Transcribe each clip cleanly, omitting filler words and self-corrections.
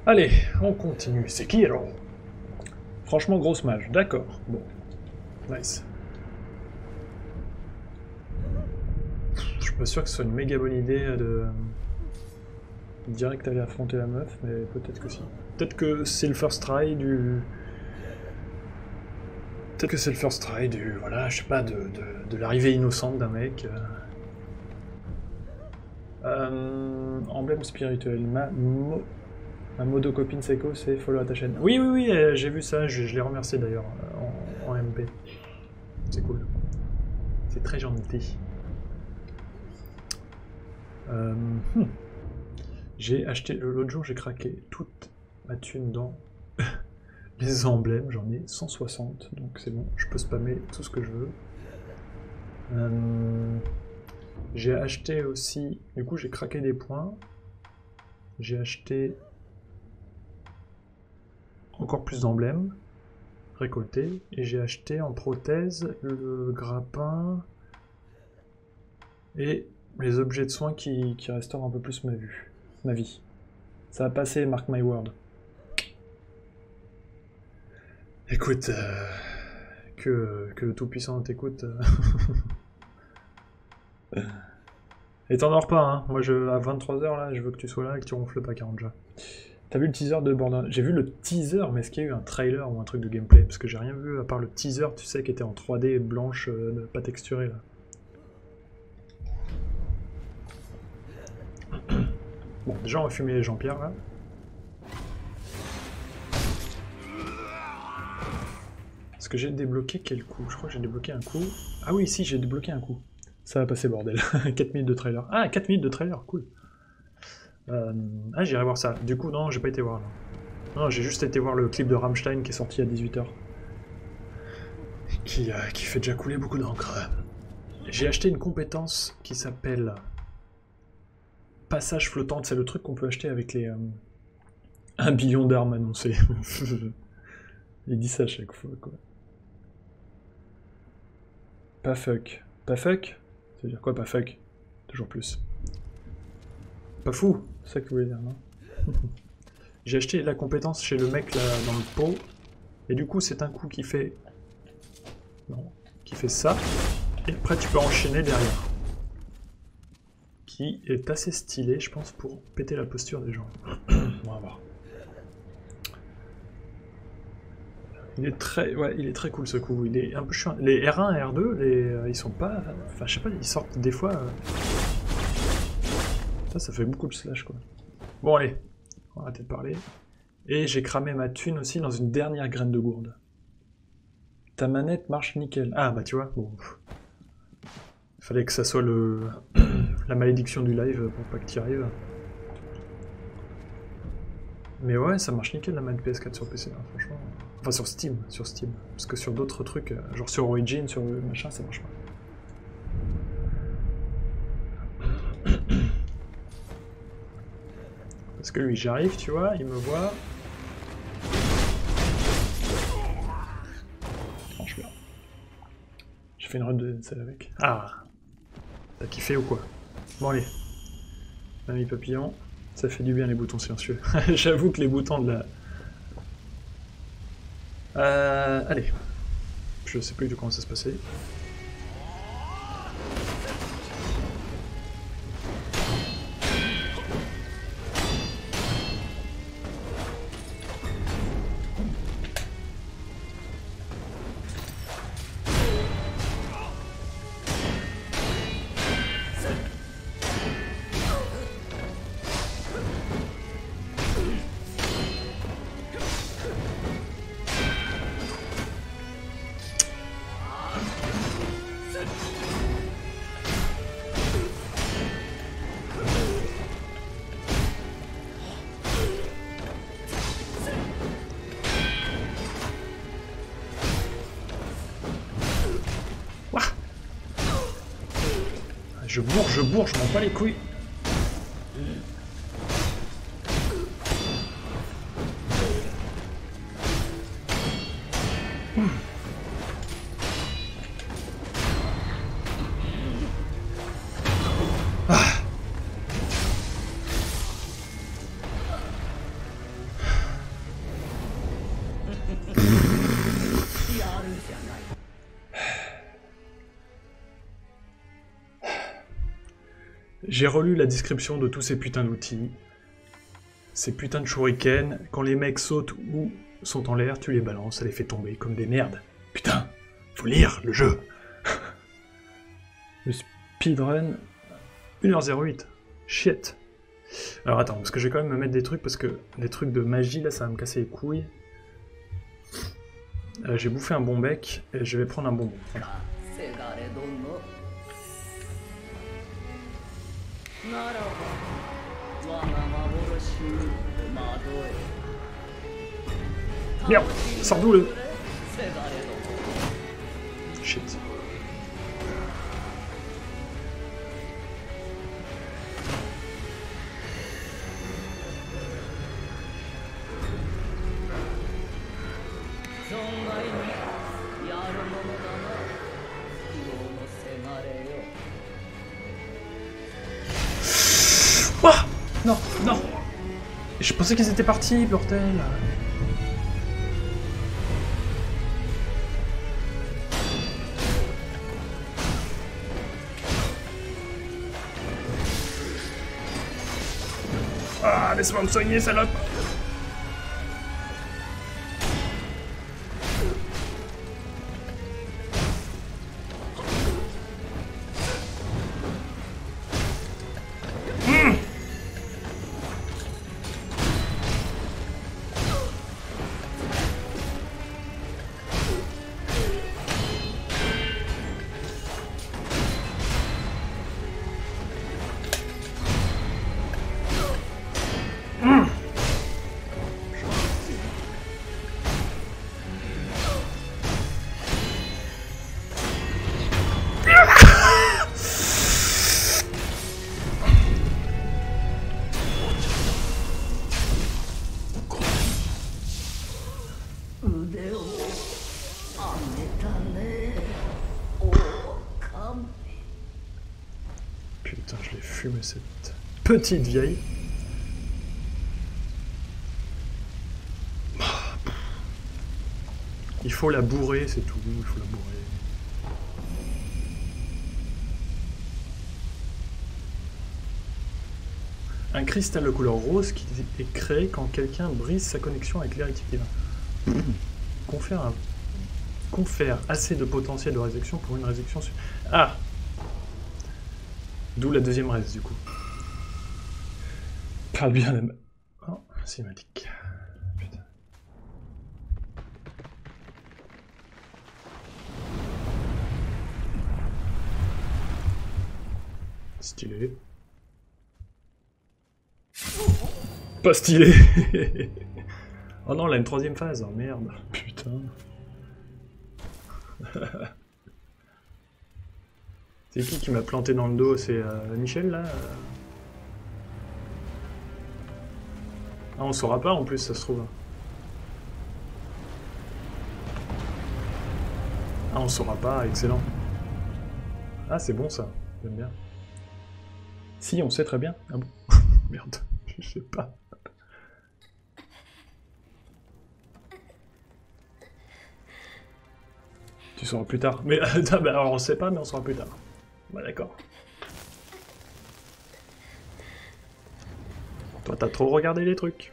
Allez, on continue. C'est qui alors? Franchement, grosse mage. D'accord. Bon. Nice. Je suis pas sûr que ce soit une méga bonne idée de direct aller affronter la meuf, mais peut-être que si. Peut-être que c'est le first try du... Peut-être que c'est le first try du... Voilà, je sais pas, de l'arrivée innocente d'un mec. Emblème spirituel. Ma modo copine Seiko, c'est follow à ta chaîne. Oui, oui, oui, j'ai vu ça, je l'ai remercié d'ailleurs en MP. C'est cool. C'est très gentil. J'ai acheté... L'autre jour, j'ai craqué toute ma thune dans les emblèmes. J'en ai 160, donc c'est bon, je peux spammer tout ce que je veux. J'ai acheté aussi... Du coup, j'ai craqué des points. J'ai acheté... encore plus d'emblèmes récoltés. Et j'ai acheté en prothèse le grappin... et les objets de soins qui restaurent un peu plus ma vie. Ça va passer, mark my word. Écoute, que le Tout-Puissant t'écoute. Et t'en dors pas, hein. Moi, à 23h, là, je veux que tu sois là et que tu ronfles pas 40 déjà. T'as vu le teaser de Borderlands? J'ai vu le teaser, mais est-ce qu'il y a eu un trailer ou un truc de gameplay? Parce que j'ai rien vu à part le teaser, tu sais, qui était en 3D blanche, pas texturée, là. Bon, déjà, on va fumer Jean-Pierre, là. Est-ce que j'ai débloqué quel coup? Je crois que j'ai débloqué un coup. Ah oui, si, j'ai débloqué un coup. Ça va passer, bordel. 4 minutes de trailer. Ah, 4 minutes de trailer, cool. Ah, j'irai voir ça. Du coup, non, j'ai pas été voir, là. Non, j'ai juste été voir le clip de Rammstein qui est sorti à 18h. Qui fait déjà couler beaucoup d'encre. J'ai acheté une compétence qui s'appelle... Passage flottante, c'est le truc qu'on peut acheter avec les... 1 billion d'armes annoncées. Il dit ça à chaque fois, quoi. Pas fuck. Pas fuck? Ça veut dire quoi, pas fuck? Toujours plus. Pas fou, c'est ça que tu voulais dire, non? J'ai acheté la compétence chez le mec là dans le pot, et du coup c'est un coup qui fait... Non, qui fait ça, et après tu peux enchaîner derrière. Qui est assez stylé, je pense, pour péter la posture des gens. On va voir. Il est très cool ce coup, il est un peu chiant. Les R1 et R2, ils sont pas... Enfin, je sais pas, ils sortent des fois... Ça fait beaucoup de slash, quoi. Bon, allez, on va arrêter de parler. Et j'ai cramé ma thune aussi dans une dernière graine de gourde. Ta manette marche nickel. Ah, bah tu vois, bon... Il fallait que ça soit la malédiction du live pour pas que tu y arrives. Mais ouais, ça marche nickel la manette PS4 sur PC, hein, franchement. Enfin sur Steam. Parce que sur d'autres trucs, genre sur Origin, sur machin, ça marche pas. Parce que lui, j'arrive, tu vois, il me voit. Tranche bien. J'ai fait une run de celle avec. Ah! T'as kiffé ou quoi? Bon allez. Mamie papillon. Ça fait du bien les boutons silencieux. J'avoue que les boutons de la... allez. Je sais plus de comment ça se passait. Je bourre, je m'en bats les couilles. Ah. J'ai relu la description de tous ces putains d'outils. Ces putains de shurikens, quand les mecs sautent ou sont en l'air, tu les balances, ça les fait tomber comme des merdes. Putain, faut lire le jeu. Le speedrun 1h08. Shit. Alors attends, parce que je vais quand même me mettre des trucs, parce que les trucs de magie, là, ça va me casser les couilles. J'ai bouffé un bon bec, et je vais prendre un bonbon. Voilà. Merde, sors d'où le... Shit. Oh non, non. Je pensais qu'ils étaient partis, bordel. Ah, laisse-moi me soigner, salope. Putain, je l'ai fumé cette petite vieille. Il faut la bourrer, c'est tout, il faut la bourrer. Un cristal de couleur rose qui est créé quand quelqu'un brise sa connexion avec l'héritier divin. Confère assez de potentiel de résurrection pour une résurrection... Ah! D'où la deuxième res, du coup. Parle bien de... Oh, cinématique. Putain. Stylé. Pas stylé. Oh non, là, une troisième phase. Oh merde. Putain. C'est qui m'a planté dans le dos? C'est Michel, là? Ah, on saura pas, en plus, ça se trouve. Ah, on saura pas, excellent. Ah, c'est bon, ça. J'aime bien. Si, on sait très bien. Ah bon? Merde, je sais pas. Tu sauras plus tard. Mais alors, on sait pas, mais on saura plus tard. Bah d'accord. Toi, t'as trop regardé les trucs.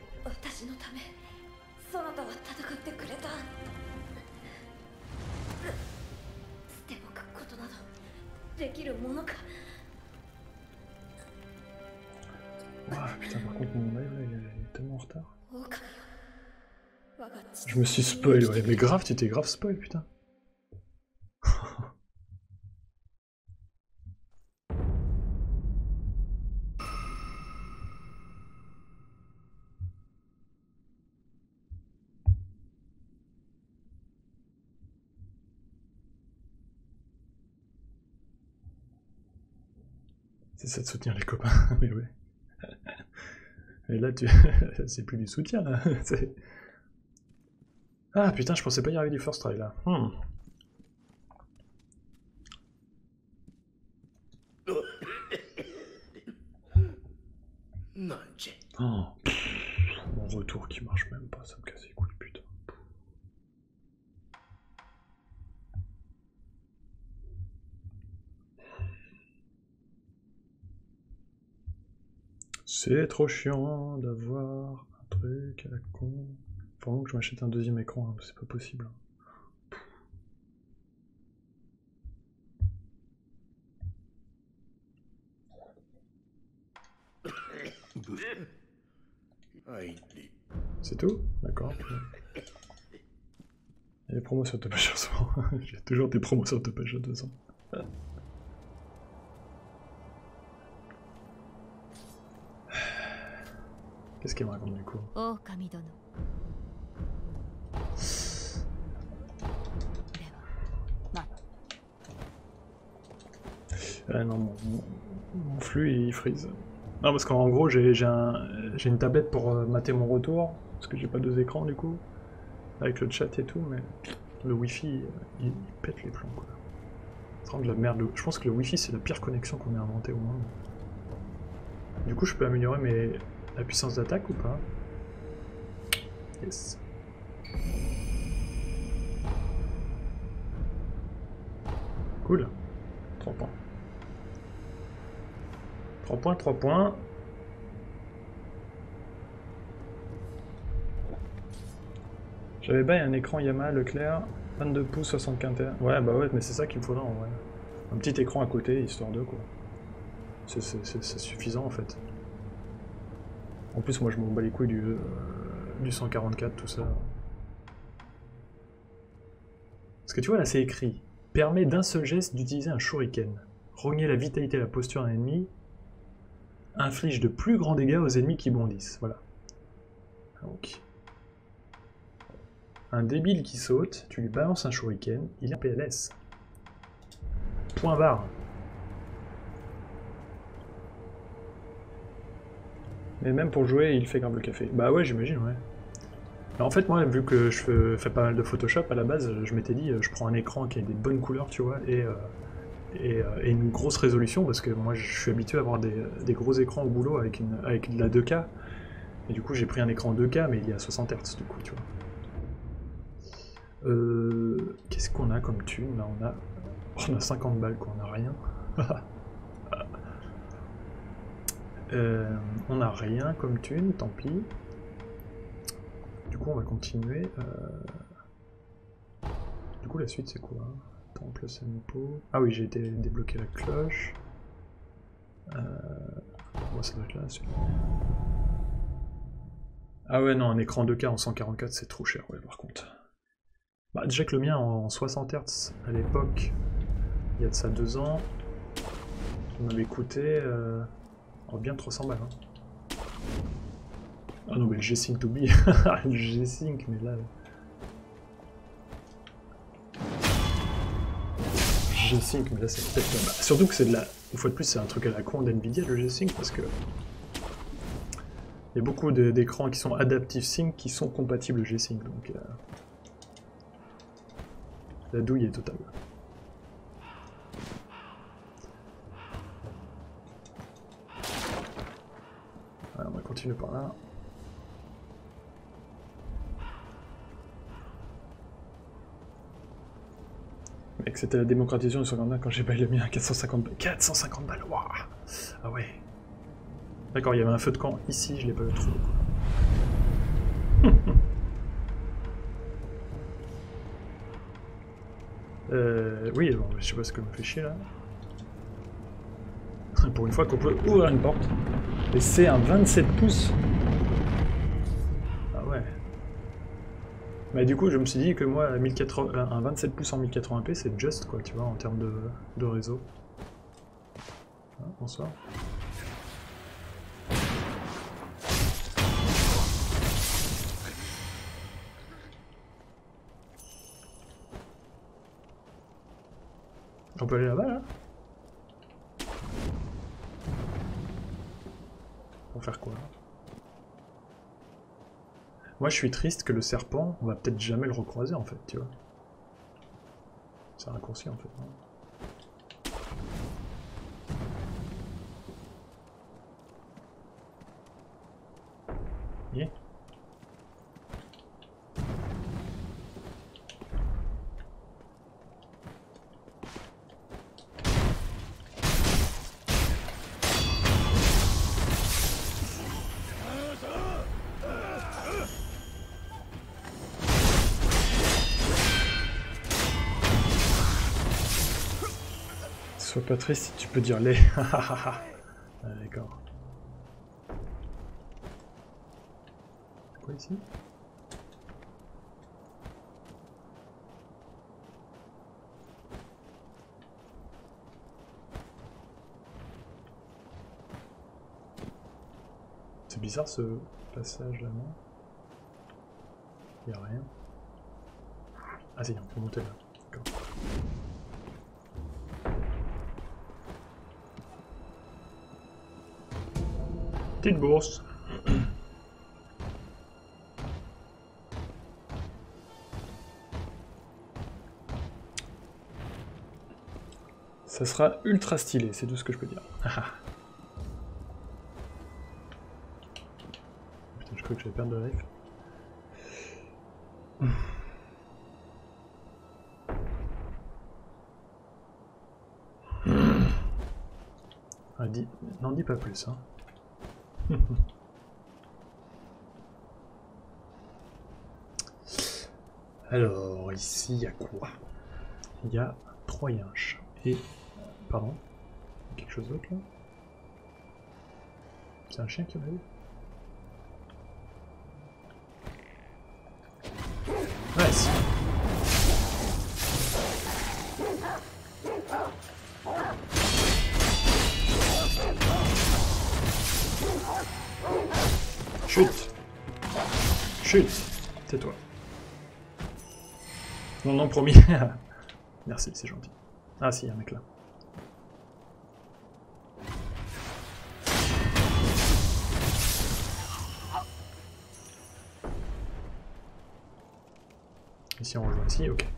Ah putain, par contre, mon live, là, il est tellement en retard. Je me suis spoil, ouais. Mais grave, tu t'es grave spoil, putain. C'est ça de soutenir les copains, mais ouais. Et là, tu... c'est plus du soutien, là. Ah putain, je pensais pas y arriver du first try, là. Oh, mon retour qui marche même pas, ça me casse les couilles, putain. C'est trop chiant d'avoir un truc à la con. Faut vraiment que je m'achète un deuxième écran, hein, c'est pas possible. C'est tout? D'accord. Il y a des promos sur Topage en ce moment. J'ai toujours des promos sur Topage de toute façon. Qu'est-ce qu'il me raconte du coup? Ah non, mon flux il freeze. Non, parce qu'en gros, j'ai une tablette pour mater mon retour, parce que j'ai pas deux écrans du coup, avec le chat et tout, mais le wifi il pète les plombs quoi. C'est vraiment de la merde. Je pense que le wifi c'est la pire connexion qu'on ait inventée au monde. Du coup, je peux améliorer la puissance d'attaque ou pas? Yes. Cool. 3 points. 3 points, 3 points. J'avais bail un écran Yamaha Leclerc, 22 pouces, 75 Hz. Ouais, bah ouais, mais c'est ça qu'il me faudra en vrai. Un petit écran à côté, histoire de quoi. C'est suffisant en fait. En plus, moi je m'en bats les couilles du 144, tout ça. Parce que tu vois, là c'est écrit « Permet d'un seul geste d'utiliser un shuriken. Rogner la vitalité et la posture d'un ennemi. Inflige de plus grands dégâts aux ennemis qui bondissent. » Voilà. Donc... Un débile qui saute, tu lui balances un shuriken, il est en PLS. Point barre. Mais même pour jouer, il fait grave le café. Bah ouais, j'imagine, ouais. Alors en fait, moi, vu que je fais pas mal de Photoshop, à la base, je m'étais dit, je prends un écran qui a des bonnes couleurs, tu vois, et une grosse résolution, parce que moi, je suis habitué à avoir des gros écrans au boulot avec de la 2K. Et du coup, j'ai pris un écran 2K, mais il est à 60 Hz, du coup, tu vois. Qu'est-ce qu'on a comme thune? Là, on a 50 balles, quoi, on a rien. On a rien comme thune, tant pis. Du coup, on va continuer. Du coup, la suite, c'est quoi? Temple Senpo. Ah oui, j'ai été débloquer la cloche. Moi, ça doit être là, celui-là. Ah ouais, non, un écran 2K en 144, c'est trop cher, ouais, par contre. Bah, déjà que le mien en 60 Hz à l'époque, il y a de ça 2 ans, il m'avait coûté bien 300 balles. Hein. Ah non, mais le G-Sync to be. Le G-Sync, mais là. G-Sync, mais là c'est peut-être. Bah, surtout que c'est de la. Une fois de plus, c'est un truc à la con d'NVIDIA le G-Sync parce que. Il y a beaucoup d'écrans qui sont Adaptive Sync qui sont compatibles G-Sync, donc. La douille est totale. Voilà, on va continuer par là. Mec, c'était la démocratisation du 59 quand j'ai payé le mien à 450 balles. 450 balles, waouh. Ah ouais. D'accord, il y avait un feu de camp ici, je l'ai pas trouvé. Oui, bon, je sais pas ce que me fait chier là. Pour une fois qu'on peut ouvrir une porte. Et c'est un 27 pouces. Ah ouais. Mais du coup, je me suis dit que moi, un 27 pouces en 1080p, c'est just quoi, tu vois, en termes de réseau. Ah, bonsoir. On peut aller là-bas, là? Pour faire quoi? Moi, je suis triste que le serpent, on va peut-être jamais le recroiser, en fait, tu vois. C'est un raccourci, en fait. Yeah. Sois pas triste si tu peux dire les. Ah, d'accord. Quoi ici? C'est bizarre ce passage là, non? Y'a rien. Ah si, on peut monter là. D'accord. Petite bourse. Ça sera ultra stylé, c'est tout ce que je peux dire. Putain, je crois que j'allais perdre de life. Ah, n'en dis pas plus, hein. Alors, ici, il y a quoi? Il y a 3 yinches. Et... Pardon? Quelque chose d'autre, là? C'est un chien qui m'a dit? Ouais, si. Chute! Chute! C'est toi. Non, non, promis. Merci, c'est gentil. Ah si, il y a un mec là. Ici on rejoint ici, ok.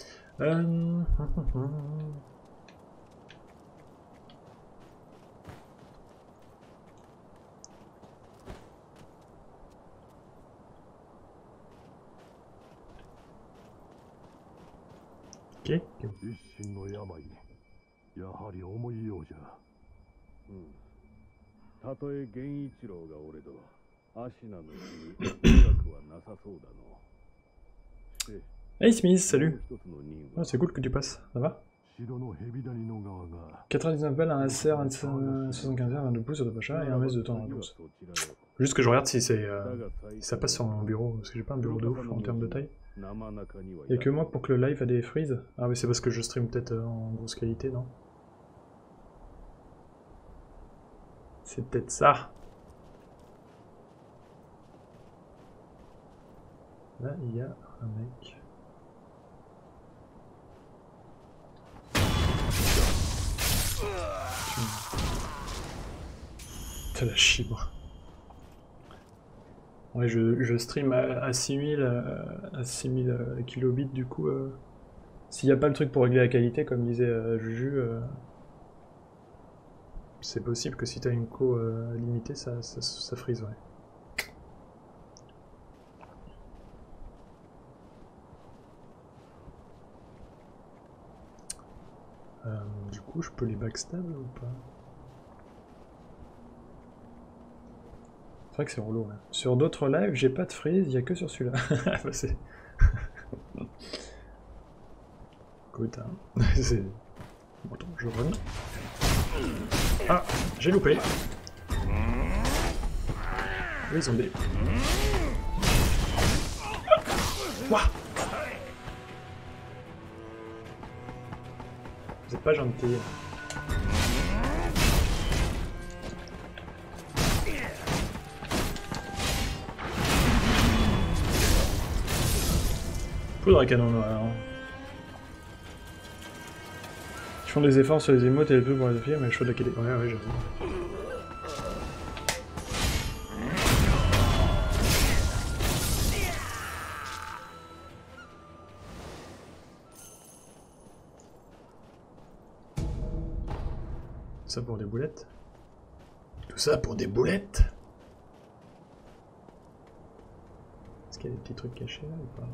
Ok. 一身の病、やはり重いようじゃ。たとえ源一郎がおれど、足名の日に苦くはなさそうだの。 Hey Smith, salut. Oh, c'est cool que tu passes, ça va? 99 balles, un ASR, un 75 un 22 pouces sur Pacha et un mètre de temps en pouce. Juste que je regarde si c'est si ça passe sur mon bureau, parce que j'ai pas un bureau de ouf en termes de taille. Il y a que moi pour que le live a des freezes. Ah mais c'est parce que je stream peut-être en grosse qualité, non? C'est peut-être ça. Là il y a un mec. T'as la chie, moi. Ouais, je stream à 6000 kilobits, du coup, s'il n'y a pas le truc pour régler la qualité, comme disait Juju, c'est possible que si t'as une co limitée, ça freeze, ouais. Du coup, je peux les backstab ou pas? C'est vrai que c'est relou, ouais. Sur d'autres lives, j'ai pas de freeze, il n'y a que sur celui-là. Bah, c'est... Écoute, hein. C'est... Bon, attends, je run. Ah, j'ai loupé. Oui, ils ont des... Ouah, vous êtes pas gentil. Poudre à canon noir. Ils font des efforts sur les émotes et les pubs pour les filles, mais le choix de la qualité. Ouais, j'avoue. Tout ça pour des boulettes? Tout ça pour des boulettes? Est-ce qu'il y a des petits trucs cachés là ou pas?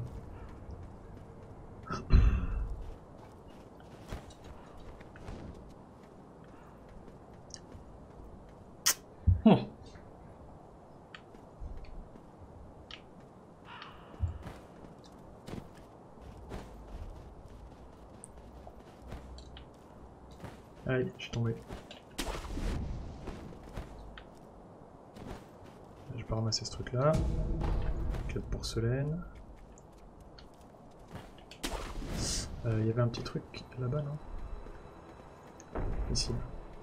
Aïe, j'ai tombé. Je vais pas ramasser ce truc là. Clé de porcelaine. Il y avait un petit truc là-bas, non? Ici.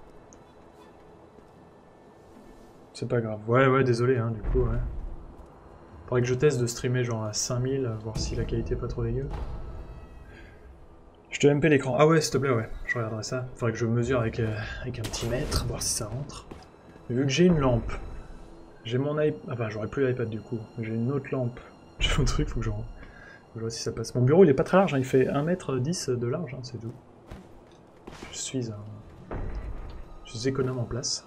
C'est pas grave. Ouais, désolé, hein, du coup, ouais. Faudrait que je teste de streamer genre à 5000, voir si la qualité est pas trop dégueu. Je te MP l'écran. Ah ouais, s'il te plaît, ouais. Je regarderai ça. Faudrait que je mesure avec un petit mètre, voir si ça rentre. Mais vu que j'ai une lampe, j'ai mon iPad... Enfin, j'aurais plus l'iPad du coup. J'ai une autre lampe. J'ai un truc, faut que je vois si ça passe. Mon bureau, il est pas très large, hein. Il fait 1m10 de large, hein, c'est tout. Je suis économe en place.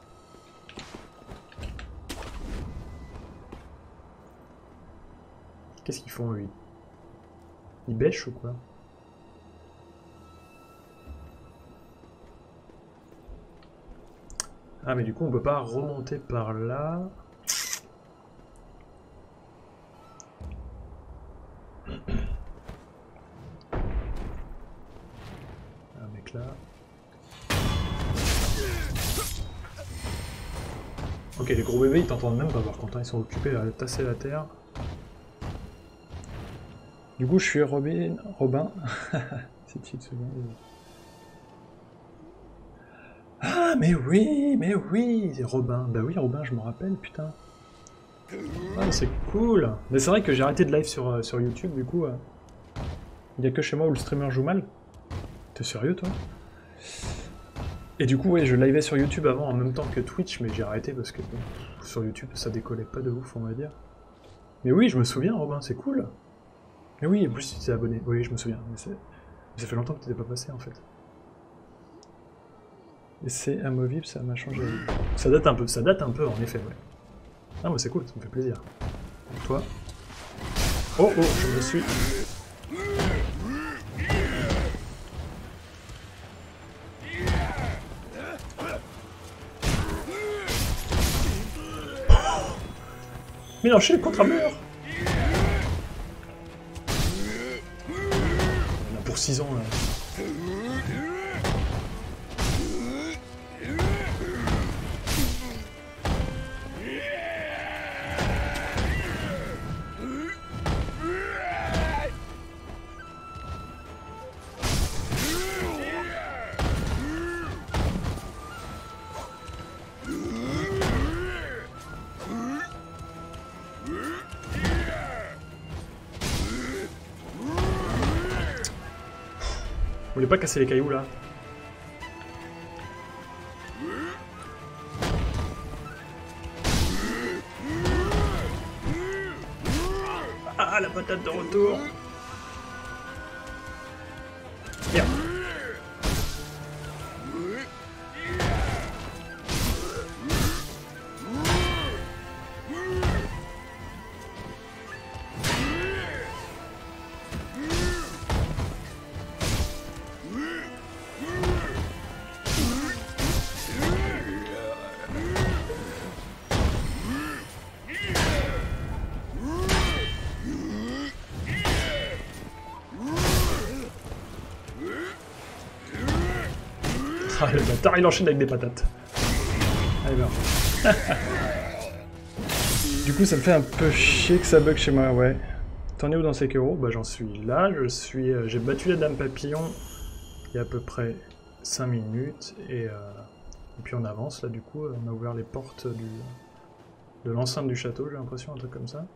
Qu'est-ce qu'ils font, eux? Ils bêchent ou quoi? Ah, mais du coup, on peut pas remonter par là. Un mec là. Ok, les gros bébés, ils t'entendent même pas par contre, hein. Ils sont occupés à tasser la terre. Du coup, je suis Robin. C'est petite seconde. Ah, mais oui, Robin. Bah oui, Robin, je me rappelle, putain. Ah, c'est cool. Mais c'est vrai que j'ai arrêté de live sur YouTube, du coup. Il y a que chez moi où le streamer joue mal. T'es sérieux, toi? Et du coup, ouais, je livais sur YouTube avant en même temps que Twitch, mais j'ai arrêté parce que sur YouTube, ça décollait pas de ouf, on va dire. Mais oui, je me souviens, Robin, c'est cool. Mais oui, en plus, tu t'es abonné. Oui, je me souviens. Mais ça fait longtemps que t'étais pas passé, en fait. Et c'est amovible, ça m'a changé. Ça date un peu, en effet, ouais. Ah, moi, c'est cool, ça me fait plaisir. Et toi? Oh, je me suis... Mais non, je suis contre un mur. On a pour 6 ans, là. Vous voulez pas casser les cailloux là? Ah, la patate de retour! Merde! Ah, le bâtard, il enchaîne avec des patates. Allez, meurs. Du coup, ça me fait un peu chier que ça bug chez moi, ouais. T'en es où dans Sekiro? Bah, j'en suis là, j'ai battu la dame papillon il y a à peu près 5 minutes, et puis on avance, là, du coup, on a ouvert les portes de l'enceinte du château, j'ai l'impression, un truc comme ça.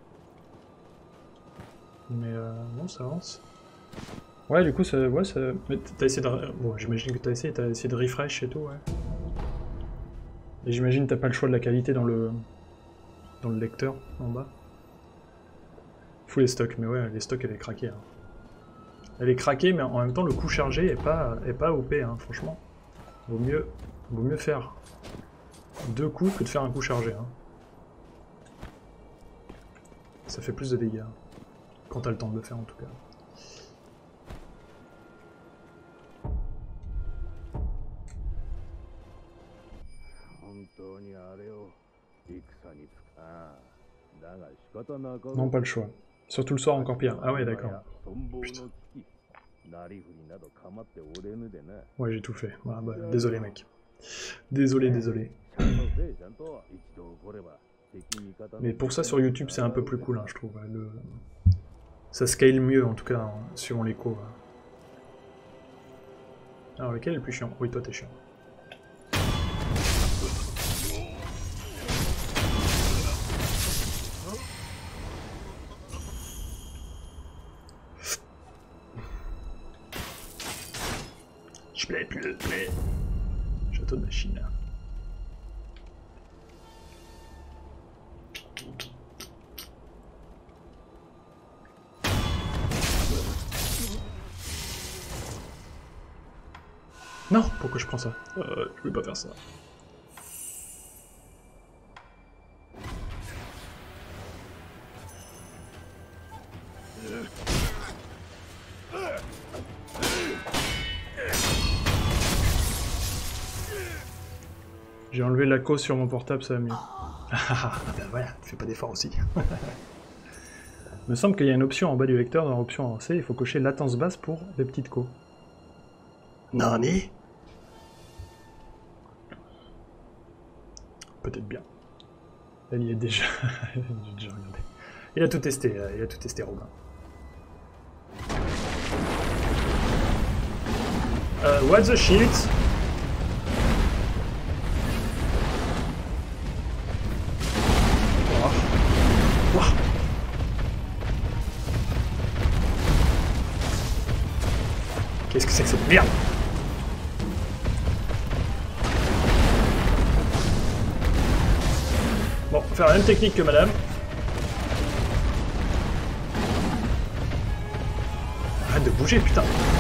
Mais non, ça avance. Ouais, du coup, ça... Ouais, ça... Mais t'as essayé de... Bon, j'imagine que t'as essayé de refresh et tout, ouais. Et j'imagine que t'as pas le choix de la qualité dans le lecteur, en bas. Fou les stocks, mais ouais, les stocks, elle est craquée. Hein. Elle est craquée, mais en même temps, le coup chargé est pas OP, hein, franchement. Vaut mieux faire 2 coups que de faire un coup chargé. Hein. Ça fait plus de dégâts. Quand t'as le temps de le faire, en tout cas. Non, pas le choix. Surtout le soir, encore pire. Ah ouais, d'accord. Putain. Ouais, j'ai tout fait. Ah, bah, désolé, mec. Désolé, désolé. Mais pour ça, sur YouTube, c'est un peu plus cool, hein, je trouve. Ça scale mieux, en tout cas, hein, suivant l'écho. Alors, lequel est le plus chiant? Oui, toi, t'es chiant. Je plais plus le play. Château de la Chine. Non, pourquoi je prends ça? Je vais pas faire ça. J'ai enlevé la cause sur mon portable, ça va mieux. Ah ben voilà, fais pas d'effort aussi. Il me semble qu'il y a une option en bas du vecteur, dans l'option avancée, il faut cocher latence basse pour les petites co. Nani? Peut-être bien. Elle y est déjà. J'ai déjà regardé. Il a tout testé Robin. What the shit? Qu'est-ce que c'est que cette merde? Bon, on va faire la même technique que madame. Arrête de bouger, putain.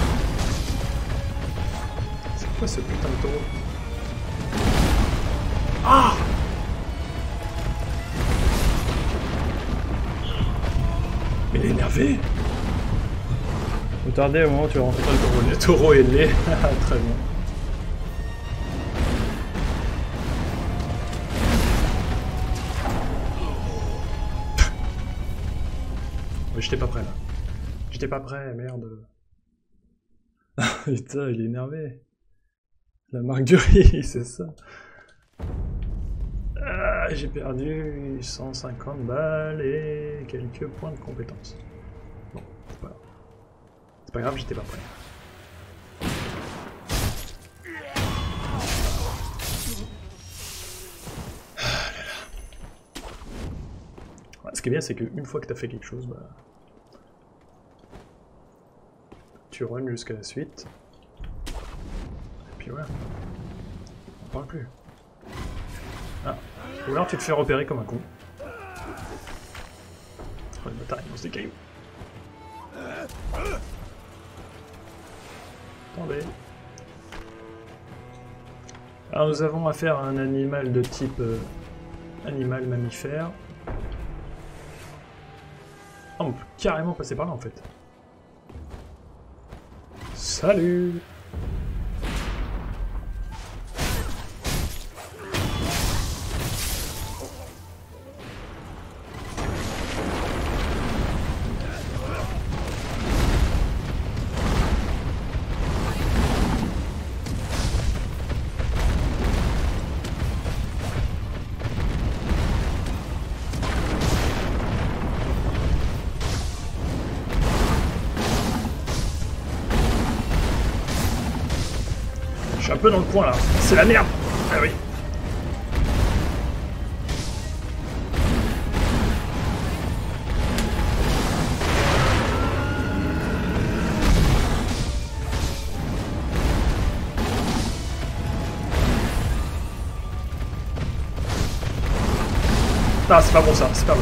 C'est quoi ce putain de taureau? Ah! Mais il est énervé. Faut tarder au moment où tu vas rencontrer le taureau. Le taureau est laid. Très bien. Mais j'étais pas prêt là. J'étais pas prêt, merde. Putain, il est énervé. La marque du riz, c'est ça. Ah, j'ai perdu 150 balles et quelques points de compétence. Bon, c'est pas grave. C'est pas grave, j'étais pas prêt. Ah là là. Ouais, ce qui est bien, c'est qu'une fois que t'as fait quelque chose, bah, tu runs jusqu'à la suite. Et puis voilà. On parle plus. Ah. Ou alors tu te fais repérer comme un con. Oh le bâtard, il lance des cailloux. Attendez. Alors nous avons affaire à un animal de type animal mammifère. Ah, on peut carrément passer par là en fait. Salut! Je suis un peu dans le coin là. C'est la merde! Ah oui. Ah, c'est pas bon ça, c'est pas bon.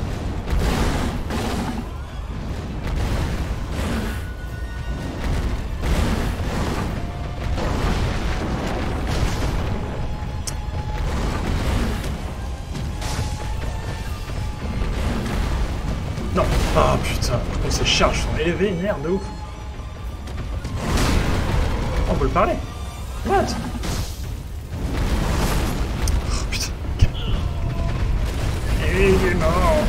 Non. Ah putain, pourquoi ces charges sont vénères de ouf. On peut le parler. What? Oh putain. Et il est mort.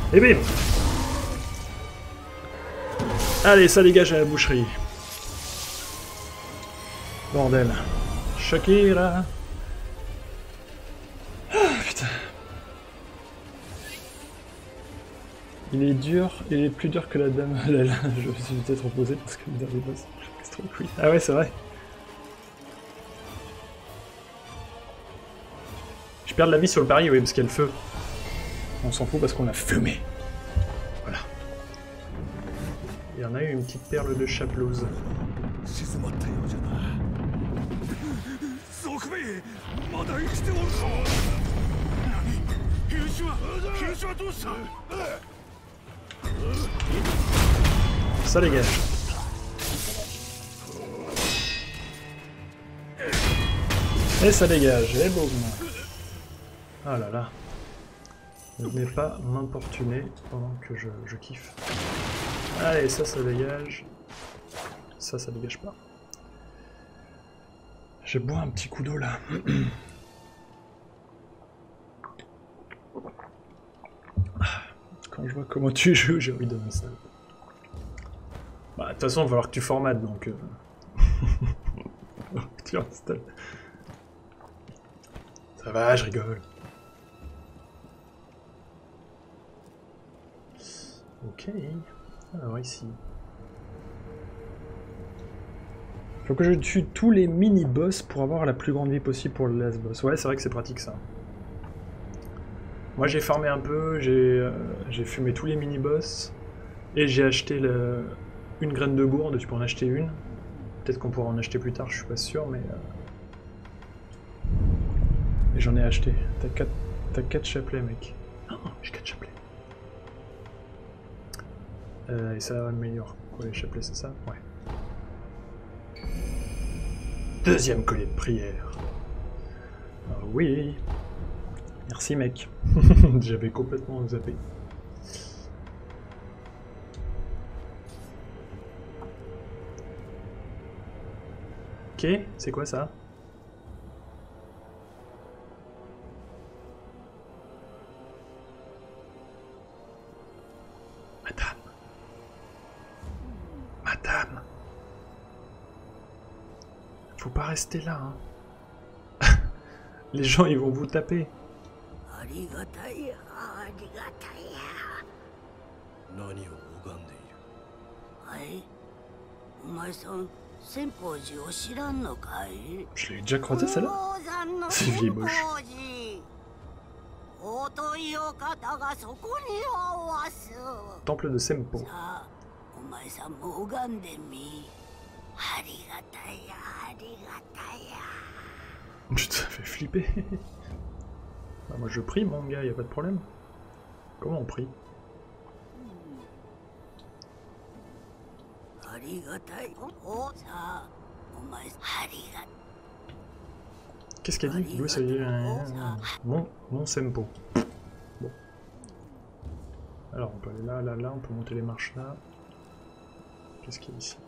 Et bim! Allez, ça dégage à la boucherie. Bordel. Shakira. Ah, putain. Il est dur, il est plus dur que la dame. Je me suis peut-être reposé parce que le dernier boss, c'est trop cool. Ah ouais, c'est vrai. Je perds de la vie sur le pari, oui, parce qu'il y a le feu. On s'en fout parce qu'on a fumé. Voilà. Il y en a eu une petite perle de chapelose. Ça dégage. Et ça dégage, et boum. Ah là là. Ne venez pas m'importuner pendant que je kiffe. Allez, ça dégage. Ça dégage pas. Je bois un petit coup d'eau là. Quand je vois comment tu joues, j'ai envie de m'installer. Bah, de toute façon, il va falloir que tu formates, donc... tu installes. Ça va, je rigole. Ok. Alors ici... Faut que je tue tous les mini-boss pour avoir la plus grande vie possible pour le last boss. Ouais, c'est vrai que c'est pratique, ça. Moi, j'ai farmé un peu, j'ai fumé tous les mini-boss, et j'ai acheté une graine de gourde, tu peux en acheter une. Peut-être qu'on pourra en acheter plus tard, je suis pas sûr, mais... Et j'en ai acheté. T'as 4 chapelets, mec. Oh, j'ai 4 chapelets. Et ça améliore quoi, les chapelets, c'est ça? Ouais. Deuxième collier de prière. Ah oui. Merci, mec. J'avais complètement zappé. Ok, c'est quoi ça? Madame. Madame. Faut pas rester là, hein. Les gens, ils vont vous taper. Je l'ai déjà croisé, celle-là. C'est vieille moche. Temple de Sempo. Je te fais flipper. Bah, moi je prie, mon gars, y a pas de problème. Comment on prie? Qu'est-ce qu'elle dit? D'où ça dit? Mon Sempo. Bon. Alors on peut aller là, là, là, on peut monter les marches là. Qu'est-ce qu'il y a ici?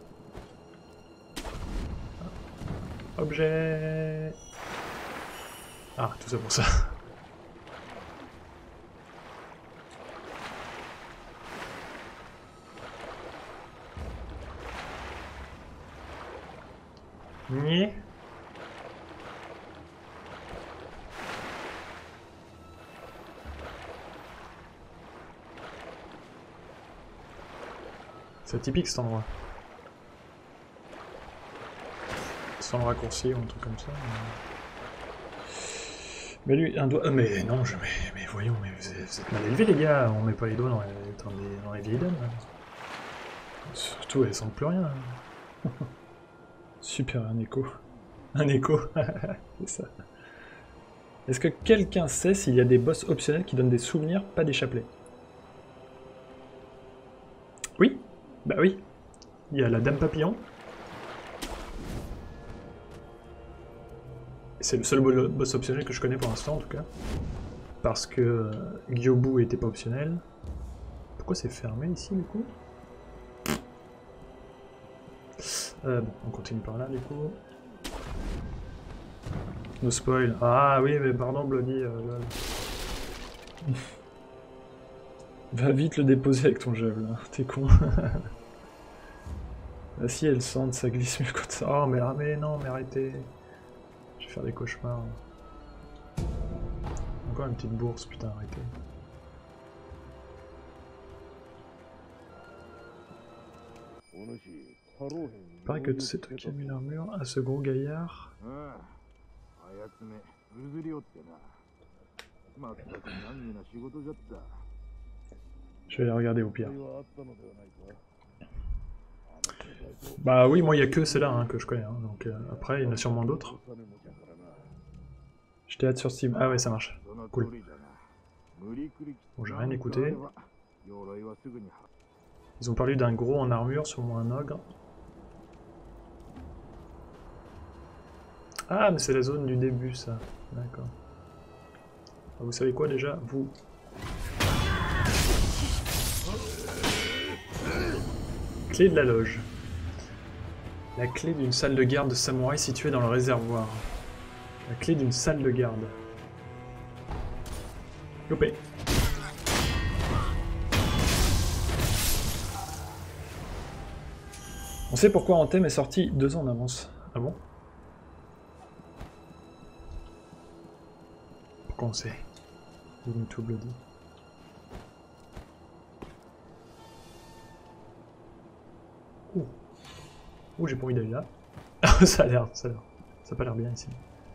Ah. Objet. Ah, tout ça pour ça. Nier. C'est typique cet endroit. Sans le raccourci ou un truc comme ça. Mais lui, un doigt... mais non, mais voyons, mais vous êtes mal élevés les gars, on met pas les doigts dans les vieilles dames. Surtout, elles sentent plus rien. Super, un écho. Un écho, c'est ça. Est-ce que quelqu'un sait s'il y a des boss optionnels qui donnent des souvenirs, pas des chapelets? Oui? Bah oui. Il y a la Dame Papillon. C'est le seul boss optionnel que je connais pour l'instant en tout cas. Parce que Gyobu était pas optionnel. Pourquoi c'est fermé ici du coup? Bon, on continue par là du coup. No spoil. Ah oui, mais pardon Bloody. Va vite le déposer avec ton javelin, là. T'es con. Ah si, elle sente, ça glisse mieux quand ça... Oh, mais non, mais arrêtez. Je vais faire des cauchemars. Encore une petite bourse, putain, arrêtez. Pareil que c'est toi qui as mis l'armure à ce gros gaillard. Je vais les regarder au pire. Bah oui, moi il n'y a que celle-là hein, que je connais, hein, donc après il y en a sûrement d'autres. J'étais hâte sur Steam. Ah ouais, ça marche. Cool. Bon, j'ai rien écouté. Ils ont parlé d'un gros en armure, sûrement un ogre. Ah, mais c'est la zone du début, ça. D'accord. Vous savez quoi déjà? Vous. Clé de la loge. La clé d'une salle de garde de samouraï située dans le réservoir. La clé d'une salle de garde. Lopé. On sait pourquoi Anthem est sorti 2 ans en avance. Ah bon? Pourquoi on sait? YouTube le dit. Ouh. Ouh, j'ai pas envie d'aller là. ça a l'air. Ça a pas l'air bien ici.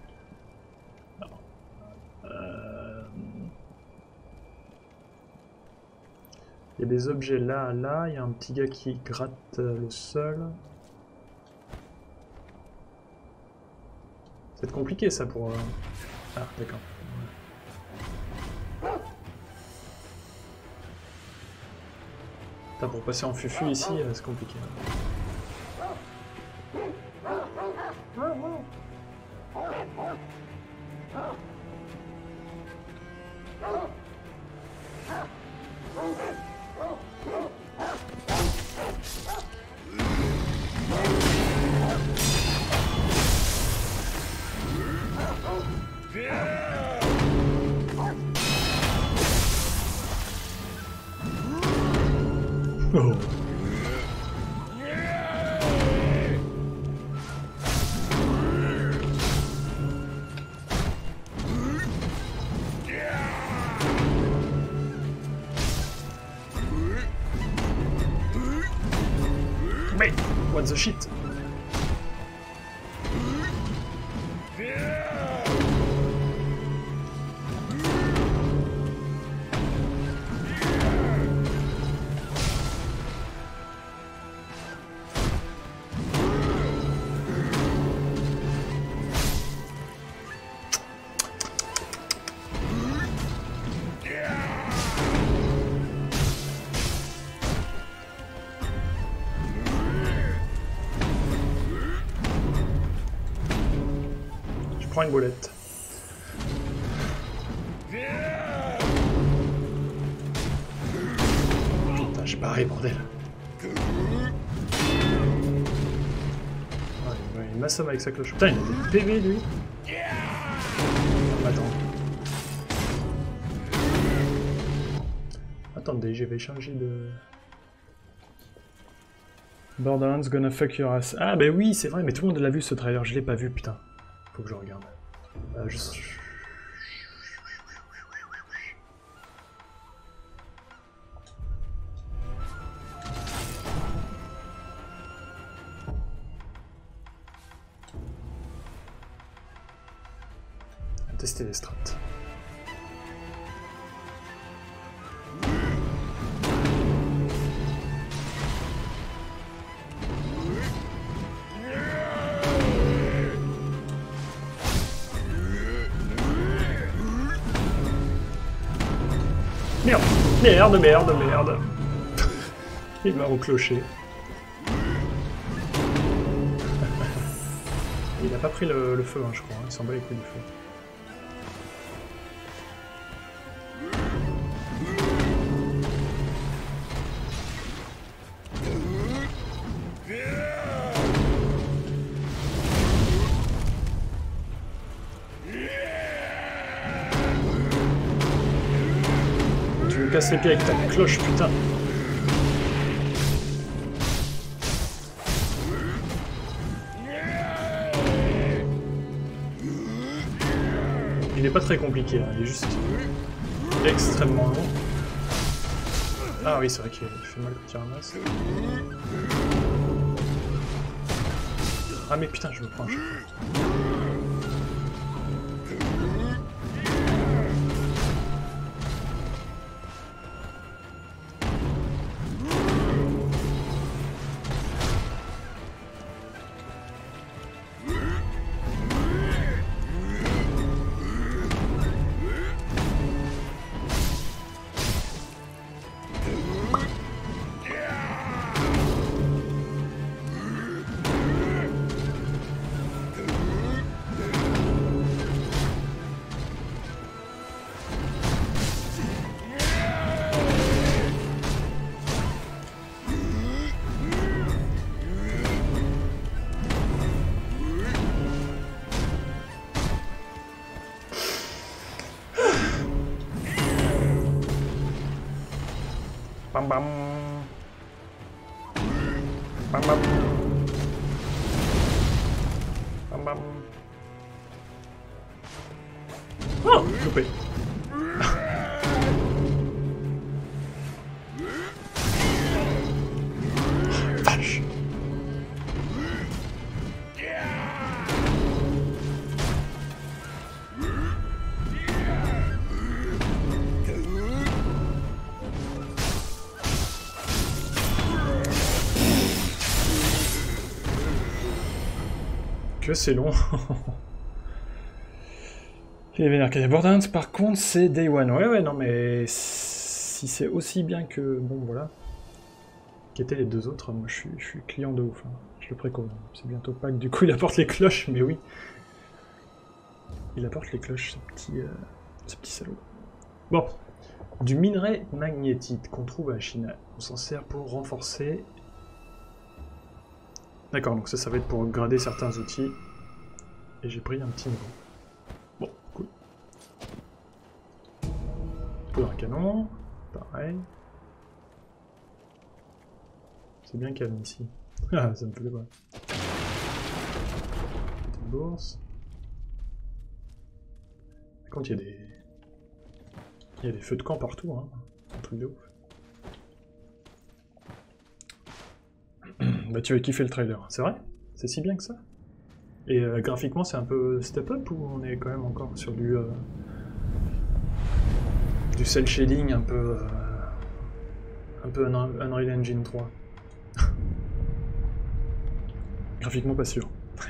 Il y a des objets là, il y a un petit gars qui gratte le sol. C'est compliqué ça pour... Ah, d'accord. Putain, pour passer en fufu ici, c'est compliqué. Oh. Mais what the shit? Prends une bolette. Putain, j'ai pareil, bordel. Ah, il m'assomme avec sa cloche. Putain, il a des PV, lui. Attends. Attendez, je vais changer de... Borderlands gonna fuck your ass. Ah, bah oui, c'est vrai, mais tout le monde l'a vu ce trailer, je l'ai pas vu, putain. Faut que je regarde. Tester les strats. Merde, merde, merde, merde. Il m'a recloché. Il n'a pas pris le feu, hein, je crois. Il s'en bat les couilles du feu. casse les pieds avec ta cloche, putain. Il est pas très compliqué, hein. Il est juste extrêmement long. Ah oui, c'est vrai qu'il fait mal quand il ramasse. Ah mais putain, je me prends un chaque fois. Bam bam. Bam bam. Bam bam. Oh, loupé. Vache. Que c'est long. Les Vénère Borderlands, par contre, c'est Day One. Ouais, non, mais si c'est aussi bien que. Bon, voilà. Qu'étaient les deux autres, moi je suis client de ouf. Hein. Je le précommande. C'est bientôt pas que du coup il apporte les cloches, mais oui. Il apporte les cloches, ce petit salaud. Bon. Du minerai magnétite qu'on trouve à China. On s'en sert pour renforcer. D'accord, donc ça va être pour grader certains outils. Et j'ai pris un petit niveau. Bon, cool. Poudre à canon, pareil. C'est bien calme ici. Ah, ça me plaît pas. Petite bourse. Par contre, il y a des feux de camp partout, hein. Un truc de ouf. Bah tu vas kiffer le trailer, c'est vrai? C'est si bien que ça? Et graphiquement c'est un peu step up ou on est quand même encore sur du cel shading un peu Unreal Engine 3? Graphiquement pas sûr.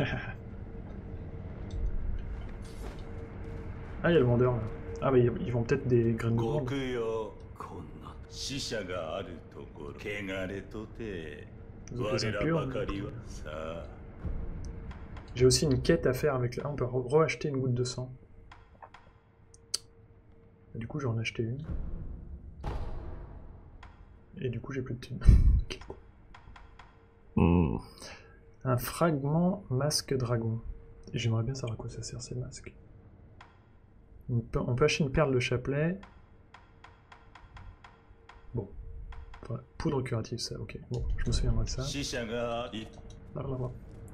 Ah il y a le vendeur là. Ah bah ils vont peut-être des graines de gourde. J'ai aussi une quête à faire avec... Ah, on peut re-acheter une goutte de sang. Et du coup, j'en ai acheté une. Et du coup, j'ai plus de thunes. Un fragment masque dragon. Et j'aimerais bien savoir à quoi ça sert ces masques. On peut acheter une perle de chapelet. Bon. Enfin, poudre curative, ça, ok. Bon, je me souviendrai de ça. Blablabla.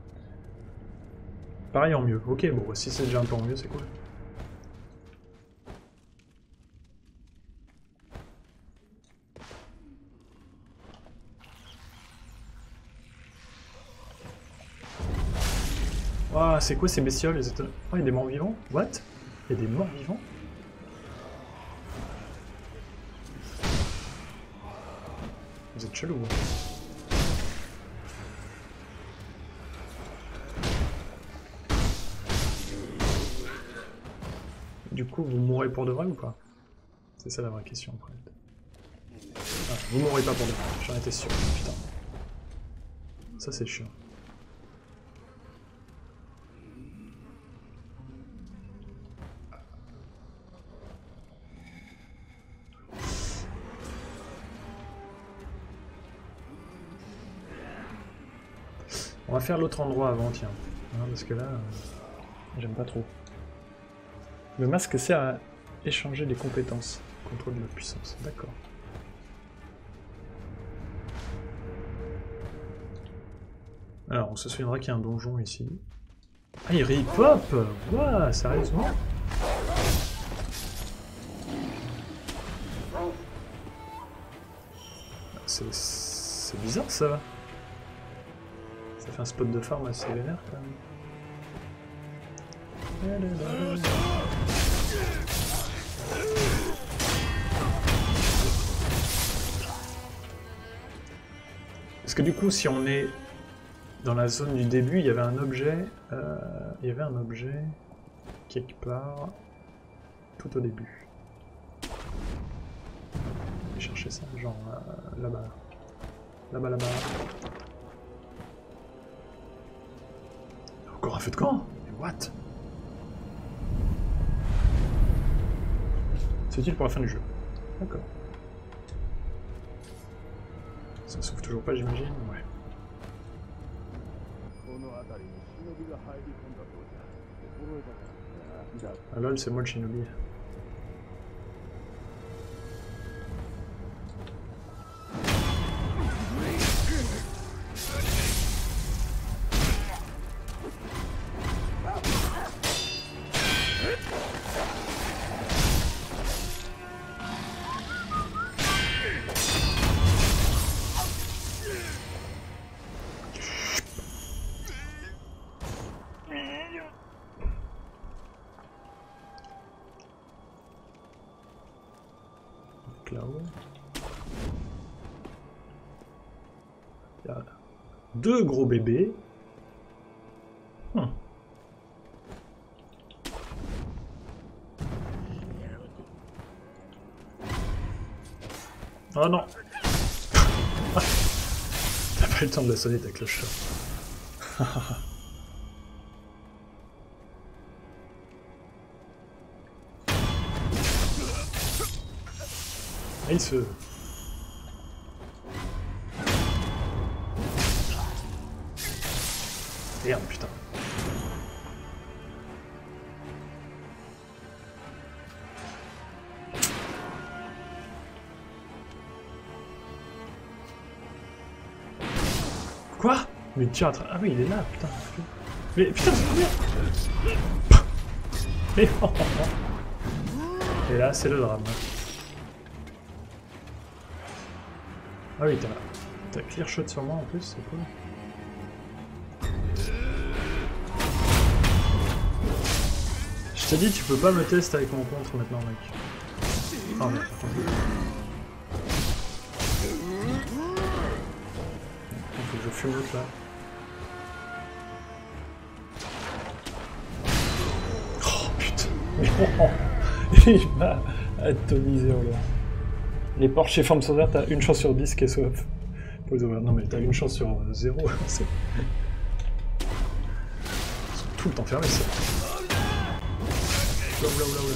Pareil en mieux. Ok, bon, si c'est déjà un peu en mieux, c'est cool. Waouh, c'est quoi ces bestioles? Oh, il y a des morts vivants? What? Il y a des morts vivants? Vous êtes chelou. Du coup, vous mourrez pour de vrai ou pas? C'est ça la vraie question, après. Ah, vous mourrez pas pour de vrai, j'en étais sûr, putain. Ça c'est chiant. On va faire l'autre endroit avant, tiens. Hein, parce que là, j'aime pas trop. Le masque sert à échanger des compétences. Contrôle de la puissance, d'accord. Alors, on se souviendra qu'il y a un donjon ici. Ah, il repop! Ouah, sérieusement? C'est bizarre ça. Ça fait un spot de farm assez vénère quand même. Parce que du coup, si on est dans la zone du début, il y avait un objet, quelque part, tout au début. Je vais chercher ça, genre là-bas. Là-bas. Encore un feu de camp? What? C'est utile pour la fin du jeu. D'accord. Ça s'ouvre toujours pas, j'imagine? Ouais. Ah lol, c'est moi le shinobi. Là-haut. Il y a 2 gros bébés. Oh non. T'as pas eu le temps de la sonner ta cloche. Il se... Merde, putain. Quoi? Mais tiens, ah oui, il est là, putain. Mais putain, c'est combien? Mais oh, oh, oh. Et là, c'est le drame. Ah oui, t'as clear shot sur moi en plus, c'est cool. Je t'ai dit, tu peux pas me tester avec mon contre maintenant, mec. Oh merde, faut que je fume l'autre là. Oh putain. Il m'a atomisé en l'air. Les portes chez Forme Sauveur, t'as une chance sur 10 qu'elles soient ouvertes. Non mais t'as une chance sur 0. Ils sont tout le temps fermés ça. Oula.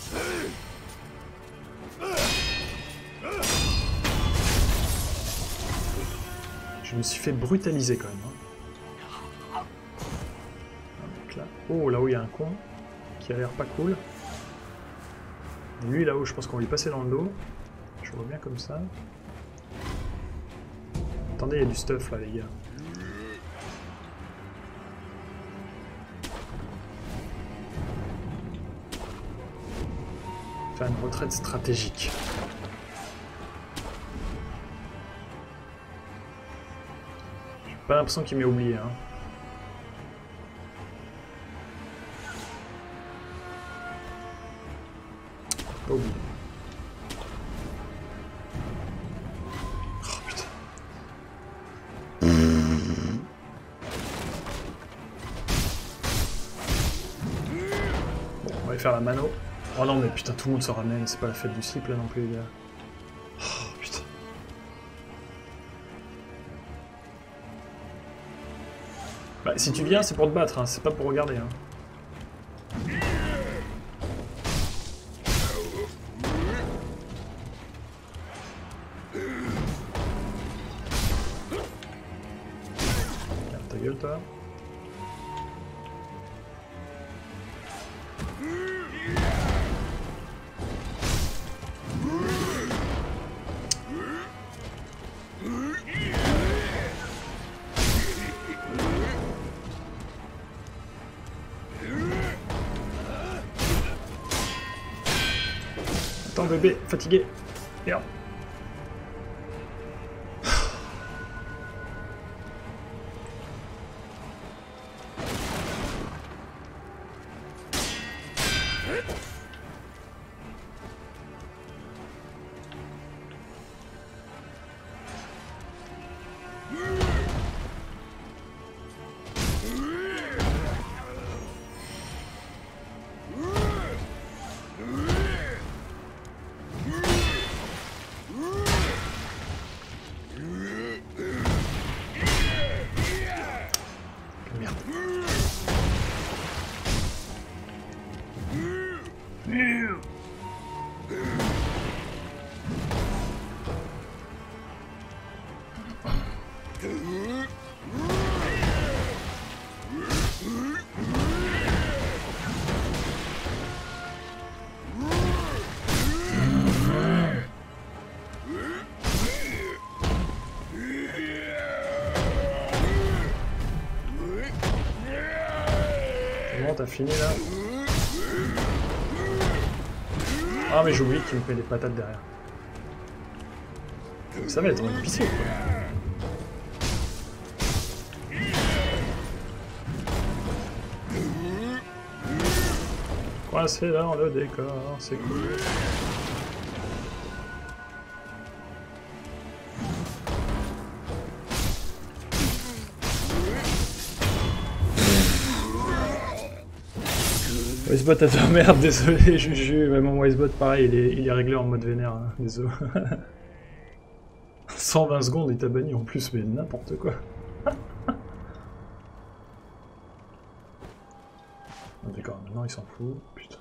Je me suis fait brutaliser quand même. Hein. Donc là. Oh, là-haut il y a un con qui a l'air pas cool. Et lui là-haut, je pense qu'on va lui passer dans le dos. Je vois bien comme ça. Attendez, il y a du stuff là, les gars. Faire une retraite stratégique. J'ai pas l'impression qu'il m'ait oublié, hein. Pas oublié. Oh putain. Bon, on va aller faire la mano. Oh non mais putain, tout le monde se ramène, c'est pas la fête du slip là non plus les gars. Oh putain. Bah si tu viens c'est pour te battre, hein, c'est pas pour regarder. Hein. Regarde ta gueule toi. mon bébé, fatigué. Merde. T'as fini là? Ah mais j'ai oublié qu'il me met des patates derrière. Ça va être un épicier quoi. Coincé dans le décor, c'est cool. Wisebot à ta merde, désolé Juju, mon Wisebot pareil, il est réglé en mode vénère, hein. Désolé. 120 secondes il t'a banni en plus, mais n'importe quoi. D'accord, maintenant il s'en fout, putain.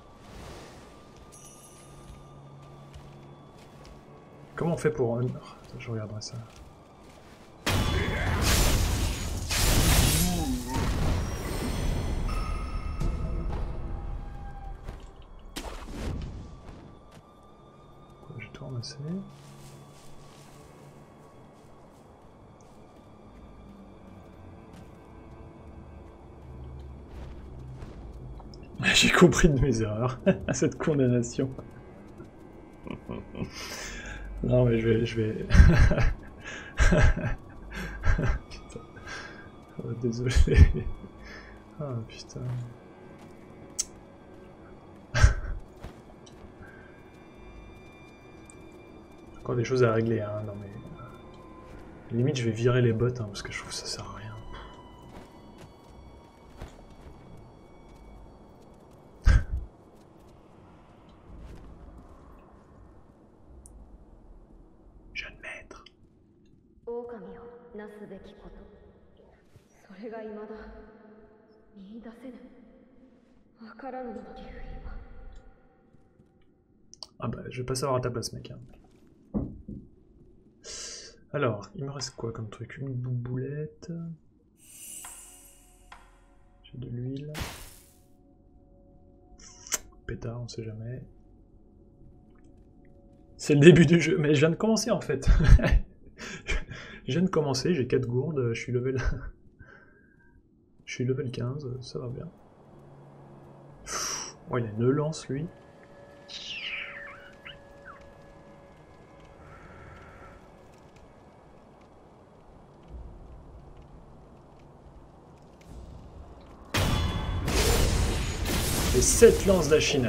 Comment on fait pour... Attends, je regarderai ça. Je vais tout ramasser. J'ai compris de mes erreurs à cette condamnation. Non mais je vais... Putain. Oh, désolé. Ah putain. Encore des choses à régler, hein. Non mais... Limite je vais virer les bots, hein, parce que je trouve que ça sert à rien. Jeune maître. Ah bah je vais pas savoir à ta place mec. Hein. Alors, il me reste quoi comme truc? Une boulette. J'ai de l'huile. Pétard, on sait jamais. C'est le début du jeu, mais je viens de commencer en fait. Je viens de commencer, j'ai 4 gourdes, je suis level... je suis level 15, ça va bien. Oh, il a une lance lui. Et 7 lances d'Achina.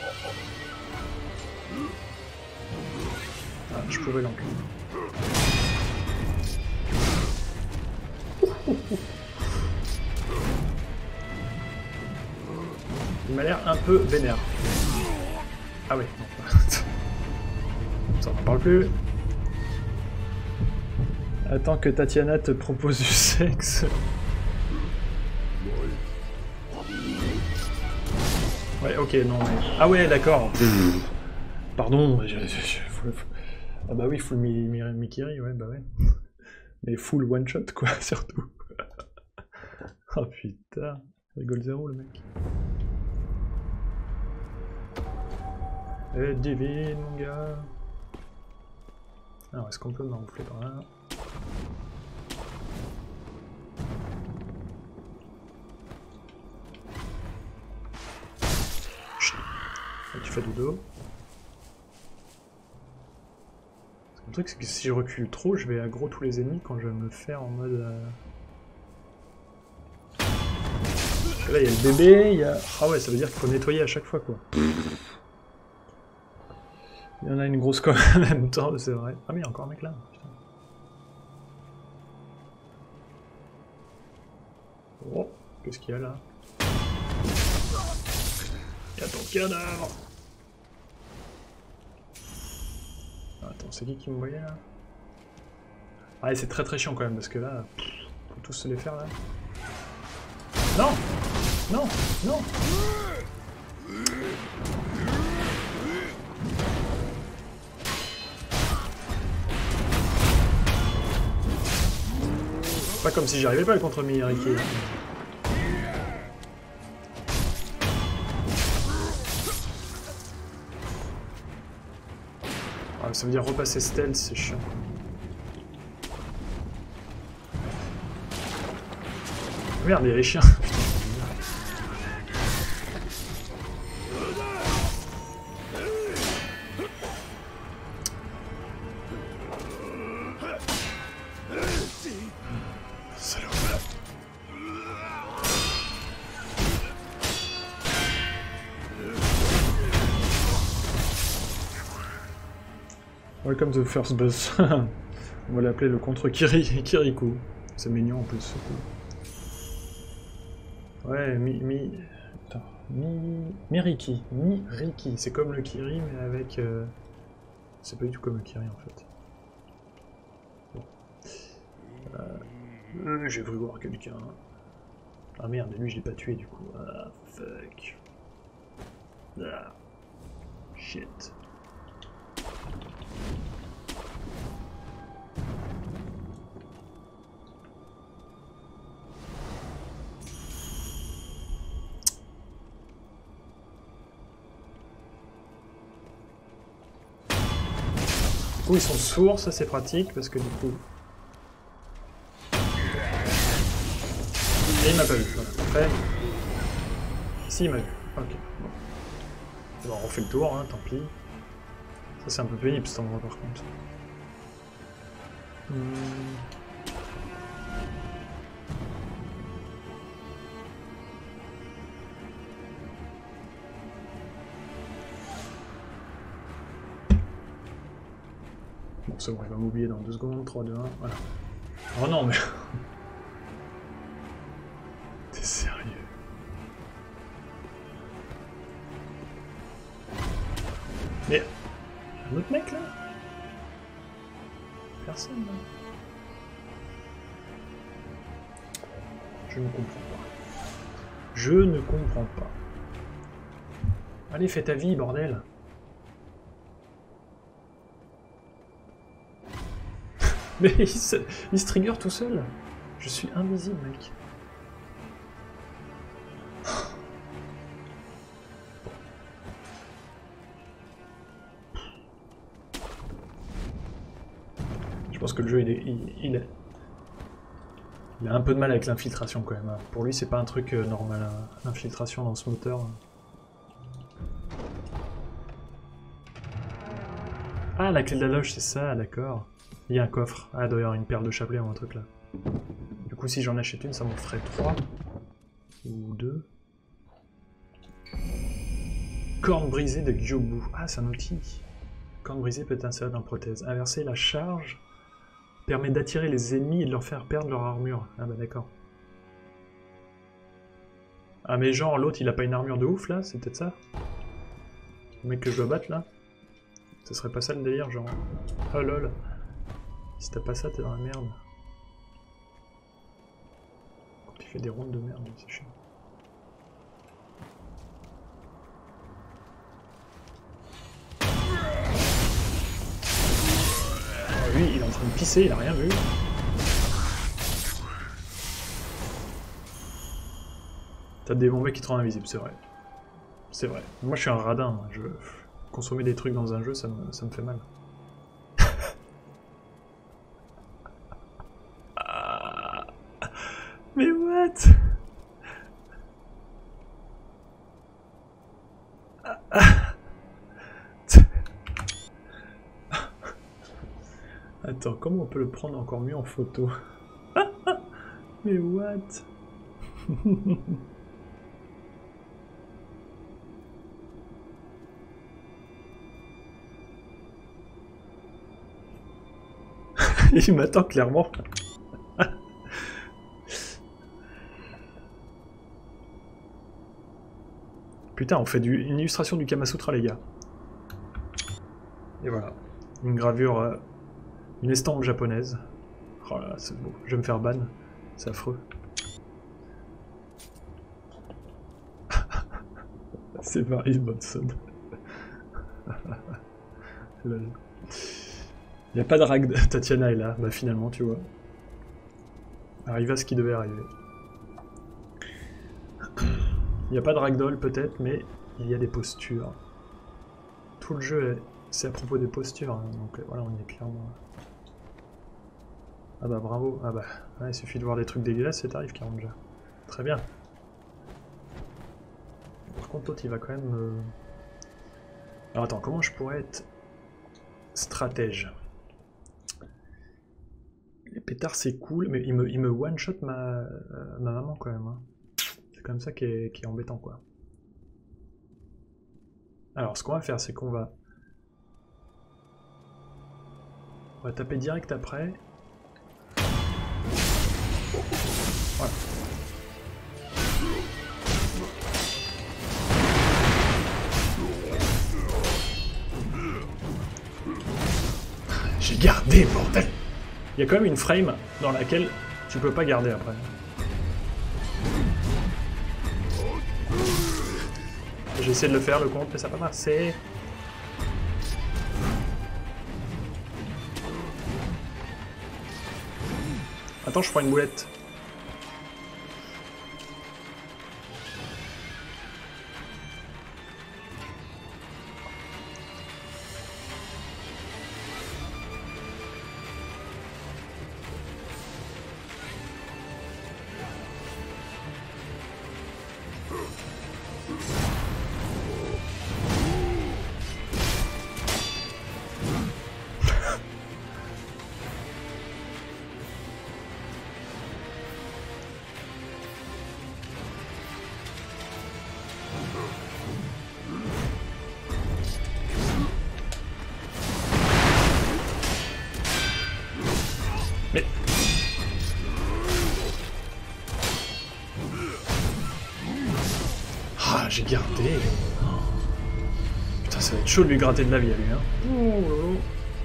Ah, je pouvais l'enculer. Il m'a l'air un peu vénère. Ah ouais, non. Ça on n'en parle plus. Attends que Tatiana te propose du sexe. Ouais, ok, non mais... Ah ouais, d'accord. Pardon, ah bah oui, full Mikiri, ouais, bah ouais. Mais full one shot, quoi, surtout. Oh putain, rigole zéro, le mec. Eh, divine, mon gars. Alors, est-ce qu'on peut m'enfler par là? Chut. Tu fais du dos. truc, c'est que si je recule trop, je vais aggro tous les ennemis quand je vais me faire en mode... Là, il y a le bébé, il y a... Ah ouais, ça veut dire qu'il faut nettoyer à chaque fois, quoi. Il y en a une grosse comme en même temps, c'est vrai. Ah mais il y a encore un mec là, putain. Oh, qu'est-ce qu'il y a là? Il y a ton cadavre! Attends, c'est qui me voyait là? Ah, c'est très chiant quand même, parce que là, faut tous se les faire là. Non! Non! Non! Pas comme si j'arrivais pas contre Miyariki. Ah, ça veut dire repasser stealth, c'est chiant. Merde, il y a les chiens. Welcome to the first boss. On va l'appeler le contre Kirikou. C'est mignon en plus. Ouais, Miriki. Miriki. C'est comme le Kiri, mais avec... C'est pas du tout comme le Kiri en fait. Bon. J'ai cru voir quelqu'un. Ah merde, lui je l'ai pas tué du coup. Ah, fuck. Ah. Shit. Du coup ils sont sourds, ça c'est pratique parce que du coup... Et il m'a pas vu, voilà. Après... Si il m'a vu, ok. Bon. Bon, on refait le tour, hein, tant pis. Ça c'est un peu pénible cet endroit par contre. Bon c'est bon, il va m'oublier dans 2 secondes, 3, 2, 1, voilà. Oh non mais... T'es sérieux? Mais... Un autre mec là? Personne là? Je ne comprends pas. Je ne comprends pas. Allez, fais ta vie, bordel! Mais il se trigger tout seul. Je suis invisible, mec. Je pense que le jeu, il a un peu de mal avec l'infiltration quand même. Pour lui, c'est pas un truc normal, l'infiltration dans ce moteur. Ah, la clé de la loge, c'est ça, d'accord. Il y a un coffre. Ah, il doit y avoir une perle de chapelet ou un truc là. Du coup, si j'en achète une, ça m'en ferait 3. Ou 2. Corne brisée de Gyobu. Ah, c'est un outil. Corne brisée peut être insérée dans la prothèse. Inverser la charge permet d'attirer les ennemis et de leur faire perdre leur armure. Ah bah d'accord. Ah mais genre, l'autre, il a pas une armure de ouf là? C'est peut-être ça? Le mec que je dois battre là? Ce serait pas ça le délire, genre... Oh lol. Si t'as pas ça, t'es dans la merde. Quand il fait des rondes de merde, c'est chiant. Oh, lui, il est en train de pisser, il a rien vu. T'as des bons mecs qui te rendent invisible, c'est vrai. C'est vrai. Moi, je suis un radin. Consommer des trucs dans un jeu, ça me fait mal. Mais what? Attends, comment on peut le prendre encore mieux en photo? Mais what? Il m'attend clairement. Putain, on fait une illustration du Kamasutra, les gars. Et voilà. Une gravure, une estampe japonaise. Oh là là, c'est beau. Je vais me faire ban. C'est affreux. C'est Marie Bonson. Il n'y a pas de rag. Tatiana est là. Bah finalement, tu vois. Arrive à ce qui devait arriver. Il n'y a pas de ragdoll peut-être, mais il y a des postures. Tout le jeu, c'est à propos des postures. Hein, donc voilà, on y est clairement. Ah bah bravo. Ah bah, ouais, il suffit de voir des trucs dégueulasses et t'arrives 40 déjà. Très bien. Par contre, l'autre, il va quand même... Alors attends, comment je pourrais être stratège? Les pétards, c'est cool, mais il me one-shot ma maman quand même. Hein. C'est comme ça qui est embêtant, quoi. Alors, ce qu'on va faire, c'est qu'on va... On va taper direct après. Voilà. J'ai gardé, bordel! Il y a quand même une frame dans laquelle tu peux pas garder après. J'ai essayé de le faire, le compte, mais ça n'a pas marché. Attends, je prends une boulette. Mais... Ah, j'ai gardé. Putain, ça va être chaud de lui gratter de la vie à lui, hein. Oh.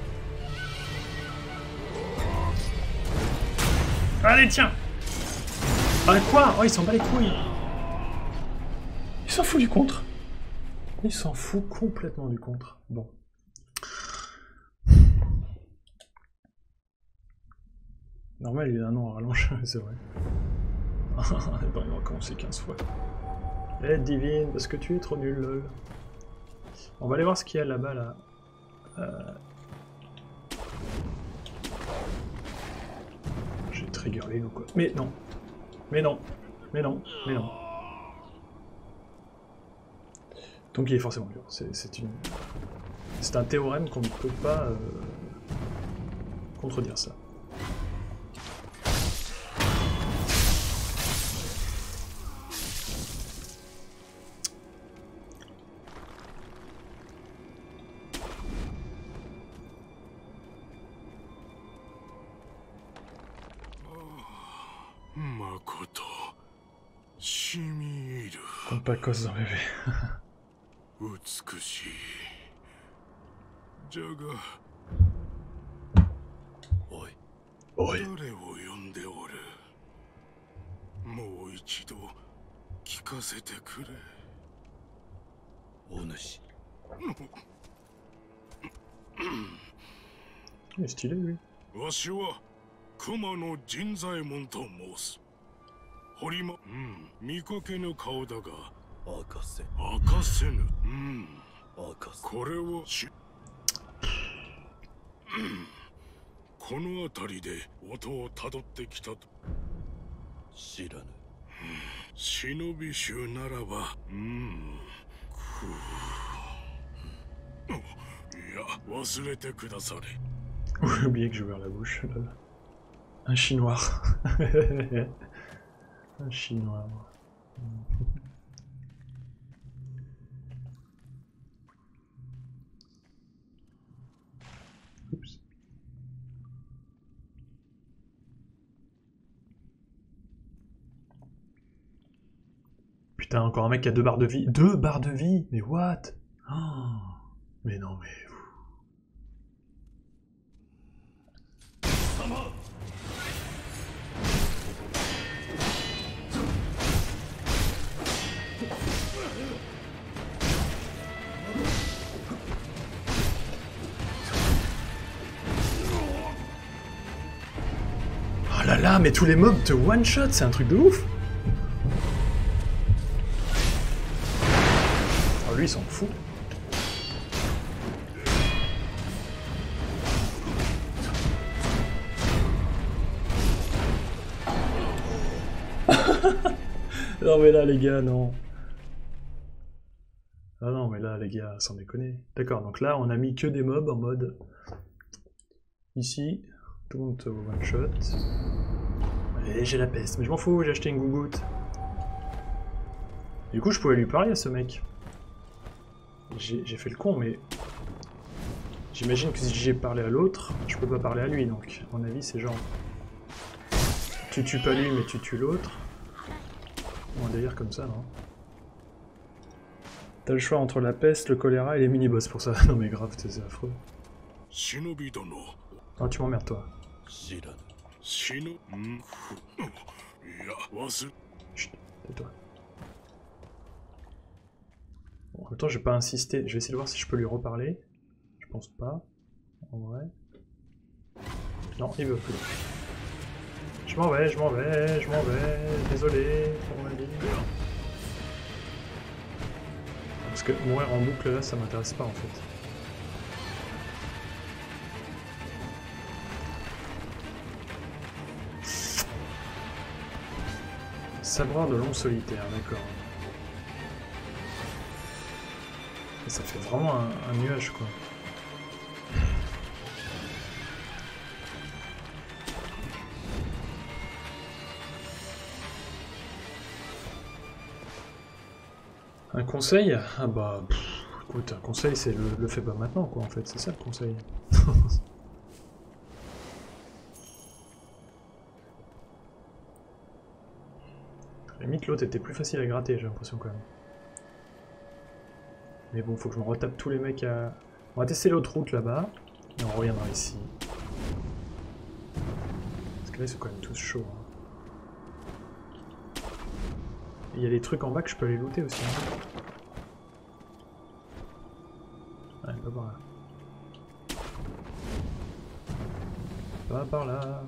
Allez, tiens. Ah, quoi? Oh, il s'en bat les couilles. Il s'en fout du contre. Il s'en fout complètement du contre. Bon. Normal, il a un nom à rallonge, c'est vrai. Bon, il va recommencer 15 fois. Eh, Divine, parce que tu es trop nul, lol. On va aller voir ce qu'il y a là-bas, là. J'ai triggerlé ou quoi. Mais non. Mais non. Mais non. Mais non. Donc il est forcément dur. C'est un théorème qu'on ne peut pas contredire ça. Compte pas cause dans bébé. Oi. Il est stylé, lui. J'ai oublié que j'ai ouvert la bouche. Un chinois. Un chinois. Oups. Putain, encore un mec qui a 2 barres de vie. 2 barres de vie. Mais what? Oh, mais non, mais... Oh là là, mais tous les mobs te one-shot, c'est un truc de ouf. Oh, lui, il s'en fout. Non mais là les gars, non. Ah non mais là les gars, sans déconner. D'accord, donc là on a mis que des mobs en mode... Ici, tout le monde te one shot. Et j'ai la peste, mais je m'en fous, j'ai acheté une gougoute. Du coup je pouvais lui parler à ce mec. J'ai fait le con mais... J'imagine que si j'ai parlé à l'autre, je peux pas parler à lui, donc à mon avis c'est genre... Tu tues pas lui mais tu tues l'autre. Ou un délire comme ça, non? T'as le choix entre la peste, le choléra et les mini-boss pour ça. Non mais grave, c'est affreux. Oh, tu m'emmerdes toi. Chut, tais-toi. Bon, en même temps, je vais pas insister. Je vais essayer de voir si je peux lui reparler. Je pense pas. En vrai. Non, il veut plus. Je m'en vais, je m'en vais, je m'en vais. Désolé pour ma vie. Parce que mourir en boucle là, ça m'intéresse pas en fait. Sabreur de l'ombre solitaire, d'accord. Ça fait vraiment un nuage quoi. Un conseil? Ah bah... écoute, un conseil c'est le fais pas maintenant quoi en fait, c'est ça le conseil. À la limite l'autre était plus facile à gratter j'ai l'impression quand même. Mais bon, faut que je me retape tous les mecs à... On va tester l'autre route là-bas, et on reviendra ici. Parce que là ils sont quand même tous chauds. Hein. Il y a des trucs en bas que je peux aller looter aussi. Hein. Ouais, pas par là. Pas par là.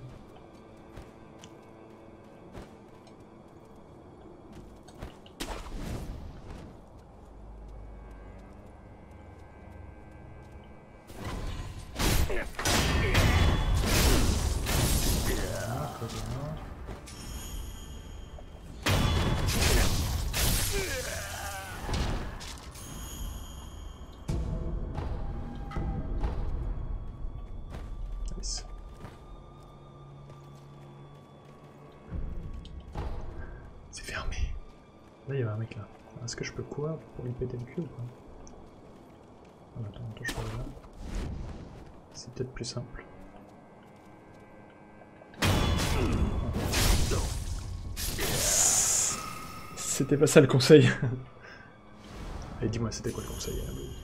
C'est fermé. Là, il y avait un mec là. Est-ce que je peux quoi pour lui péter le cul ou pas? Ah, attends, je vais là. C'est peut-être plus simple. C'était pas ça le conseil. Allez, dis-moi, c'était quoi le conseil?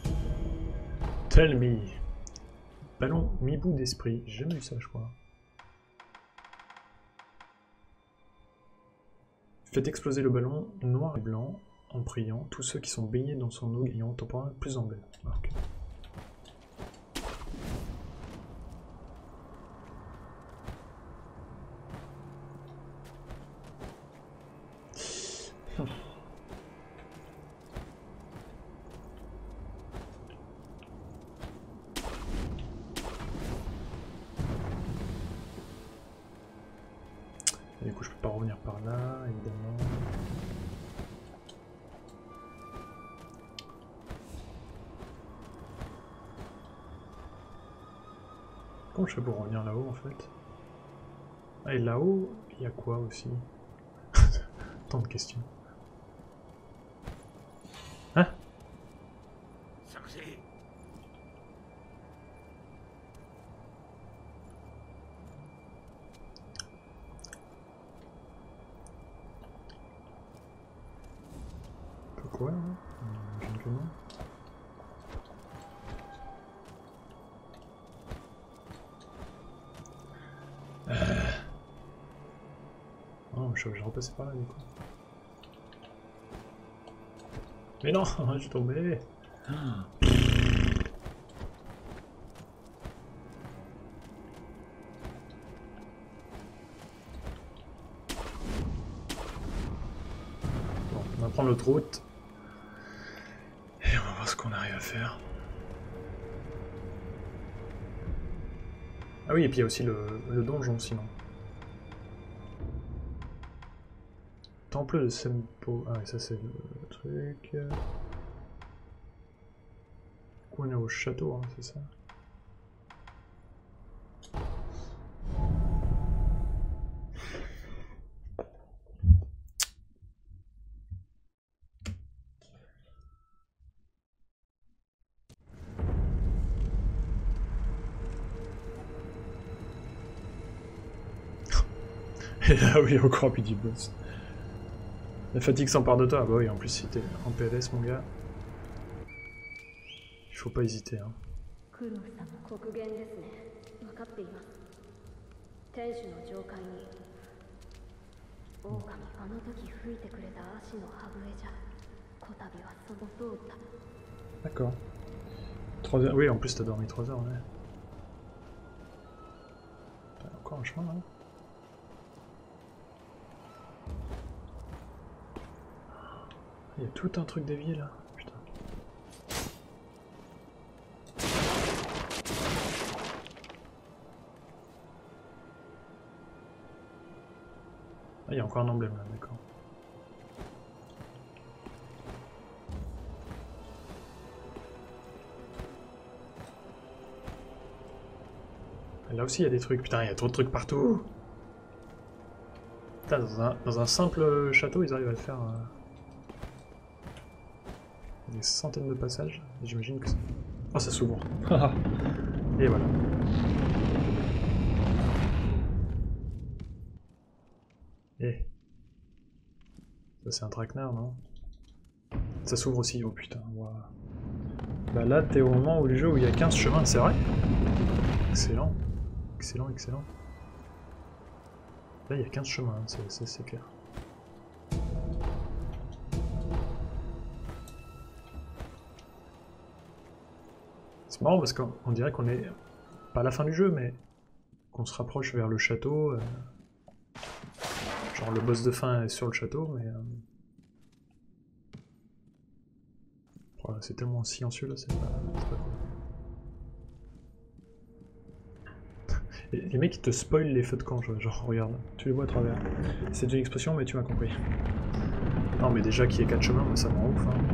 Tell me. Ballon mi-bout d'esprit. J'ai jamais eu ça, je crois. Faites exploser le ballon noir et blanc en priant. Tous ceux qui sont baignés dans son eau gagnant temporairement plus en bleu. Ah, okay. Du coup, je peux pas revenir par là, évidemment. je fais pour revenir là-haut en fait? Ah, et là-haut, il y a quoi aussi? Tant de questions. Hein? Pourquoi hein? J'imagine que non. Oh, je vais repasser par là du coup. Mais non, je suis tombé. Bon, on va prendre l'autre route. Et on va voir ce qu'on arrive à faire. Ah oui, et puis il y a aussi le donjon sinon. Temple de Sempo. Ah, ça c'est le truc. Du coup, on est au château, hein, c'est ça. Et là, oui, encore plus du boss. La fatigue s'empare de toi. Ah bah oui, en plus, si t'es en PLS, mon gars. Il faut pas hésiter, hein. D'accord. 3 heures. Oui, en plus, t'as dormi 3 heures, ouais. T'as encore un chemin, là. Il y a tout un truc dévié, là. Putain. Ah, il y a encore un emblème, là, d'accord. Là aussi, il y a des trucs. Putain, il y a trop de trucs partout. Putain, dans un simple château, ils arrivent à faire des centaines de passages. J'imagine que... Oh, ça s'ouvre. Et voilà. Et... Ça, c'est un traquenard, non? Ça s'ouvre aussi. Oh putain, wow. Bah là, t'es au moment où le jeu où il y a 15 chemins, c'est vrai? Excellent. Excellent, excellent. Là, il y a 15 chemins, hein, c'est clair. C'est marrant parce qu'on dirait qu'on est pas à la fin du jeu, mais qu'on se rapproche vers le château. Genre le boss de fin est sur le château, mais... Voilà, c'est tellement silencieux là, c'est pas cool. Et les mecs ils te spoilent les feux de camp, genre regarde, tu les vois à travers. C'est une expression mais tu m'as compris. Non mais déjà qu'il y ait 4 chemins, ça me rend ouf. Hein.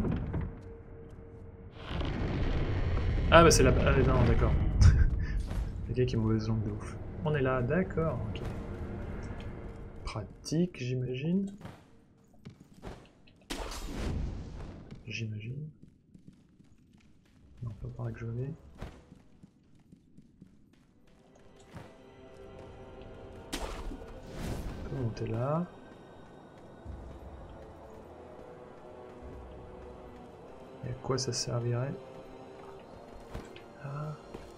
Ah bah c'est la... Ah non d'accord. Le gars qui est mauvaise langue de ouf. On est là, d'accord, ok. Pratique j'imagine. J'imagine. Non, pas par là que je vais. On peut monter là. Et à quoi ça servirait? Ah.